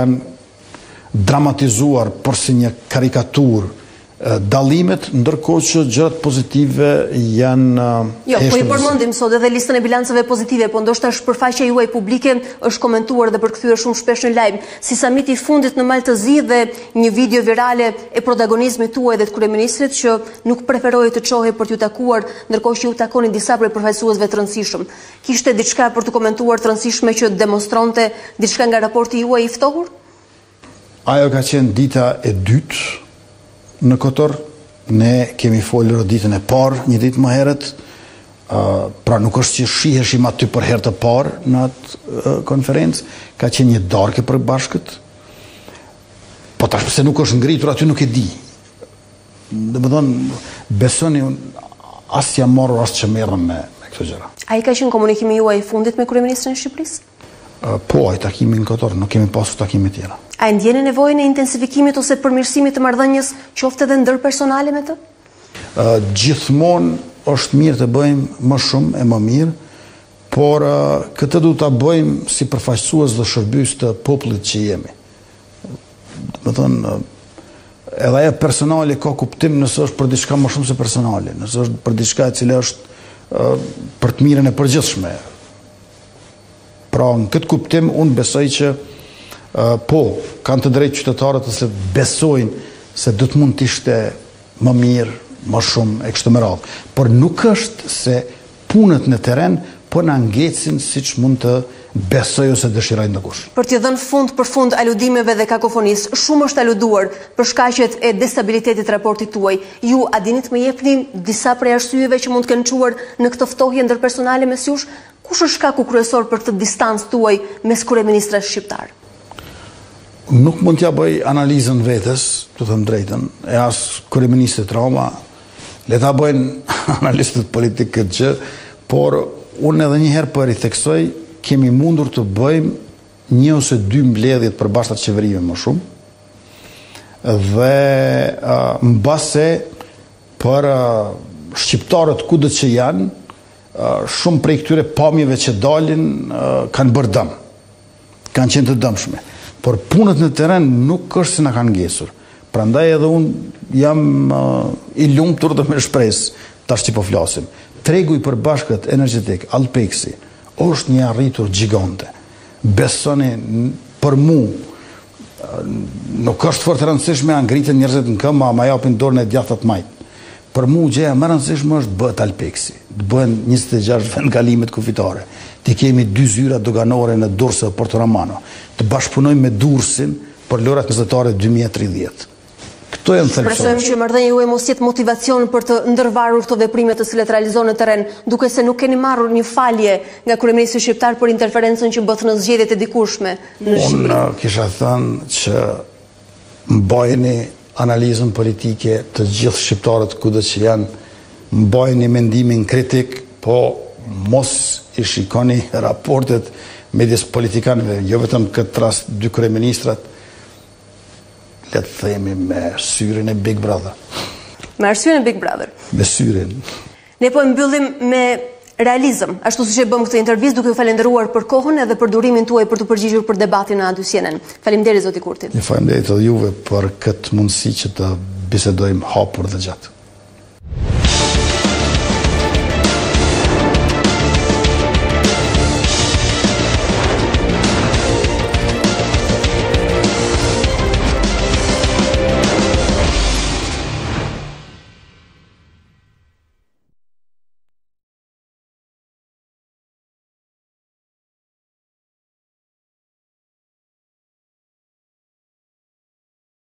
janë dramatizuar për si një karikatur dallimet, ndërkohë që gjërat pozitive janë Jo, po i përmendim sot edhe listën e bilancave pozitive, po ndoshta shpërfaqja juaj publike është komentuar dhe përkthyer shumë shpesh në lajm, si samiti i fundit në Maltëzi dhe një video virale e protagonizmit tuaj dhe të kryeministrit që nuk preferoi të çohej për t'ju takuar, ndërkohë që ju takonin disa prej përfaqësuesve të rëndësishëm. Kishte diçka për të komentuar të rëndësishme që demonstronte diçka nga raporti juaj i ftohur? Ajo ka qenë dita e dytë në Kotor. Ne kemi folur ditën e parë, një ditë më herët, uh, pra nuk është që shiheshim aty për herë të parë në atë uh, konferencë, ka qenë një darkë e përbashkët, po tash pse nuk është ngritur aty nuk e di. Dhe më thonë, besoni, as jam marrur as që merrem me, me këto gjëra. A i ka qenë komunikimi juaj i fundit me kryeministrin e Shqipërisë? Po, ai takimin këtor, nuk kemi pasur takime tjera. A e ndjeni nevojën e intensifikimit ose përmirësimit të marrëdhënies, qoftë edhe ndërpersonale me të? Gjithmonë është mirë të bëjmë më shumë e më mirë, por këtë du të bëjmë si përfaqësues dhe shërbys të popullit që jemi. Më thënë, edhe e personali ka kuptim nëse është për diçka më shumë se personali, nëse është për diçka e cila është për të mirën e përgjithshme. Pra, në këtë kuptim, unë besoj që po, kanë të drejtë qytetarët se besojnë se do të mund të ishte më mirë, më shumë, e kështë më radhë. Por nuk është se punët në teren, po në ngecin si që mund të besoj ose dëshirajnë në kush. Për t'ju dhënë fund për fund aludimeve dhe kakofonis, shumë është aluduar për shkaqet e destabilitetit raportit tuaj. Ju a dinit më jepni disa prej arsyeve që mund të kenë quar në këtë ftohje ndërpersonale mes jush? Kush është shkaku kryesor për këtë distancë tuaj mes kryeministrave shqiptar? Nuk mund t'ja bëj analizën vetes, të thëmë drejtën, e as kryeministrit Rama, le ta bëjnë analistët politikë këtë gjë, por unë edhe njëherë për i theksoj, kemi mundur të bëjmë një ose dy mbledhjet për bashkët qeverive më shumë, dhe uh, mbase për uh, shqiptarët kudo që janë, uh, shumë prej këtyre pamjeve që dalin uh, kanë bërë dëm, kanë qenë të dëmshme. Por punët në teren nuk është se na kanë ngesur. Prandaj edhe unë jam uh, i lumtur dhe me shpresë tash që po flasim. Tregu i përbashkët energjetik, Alpeksi, është një arritur gjigante. Besoni, për mu, nuk është fort e rëndësishme a ngritën njerëzit në këmbë, ama japin dorën e djathtat majtë. Për mu, gjëja më rëndësishme është bëhet Alpeksi. Të bëhen njëzet e gjashtë vendgalimet kufitare. Ti kemi dy zyra doganore në Durrës e Porto Romano. Të bashkëpunojmë me Durrësin për lojrat mesatare dy mijë e tridhjetë. Këto janë thelbësore. Shpresojmë që marrëdhënia juaj mos jetë motivacion për të ndërvarur këto veprime të cilat realizohen në terren, duke se nuk keni marrur një falje nga kryeministri shqiptar për interferencën që bëth në zgjedhjet e dikurshme në Shqipëri. Unë kisha thënë që mbajeni analizën politike të gjithë shqiptarët kudo që janë, mbajeni mendimin kritik, po mos i shikoni raportet midis politikanëve, jo vetëm këtë rast dy kryeministrat, le të themi me syrin e Big Brother. Me arsyen e Big Brother. Me syrin. Ne po mbyllim me realizëm, ashtu siç e bëm këtë intervistë, duke ju falendëruar për kohën edhe për durimin tuaj për të përgjigjur për debatin në A dy C N N. Faleminderit zoti Kurti. Faleminderit edhe juve për këtë mundësi që të bisedojmë hapur dhe gjatë.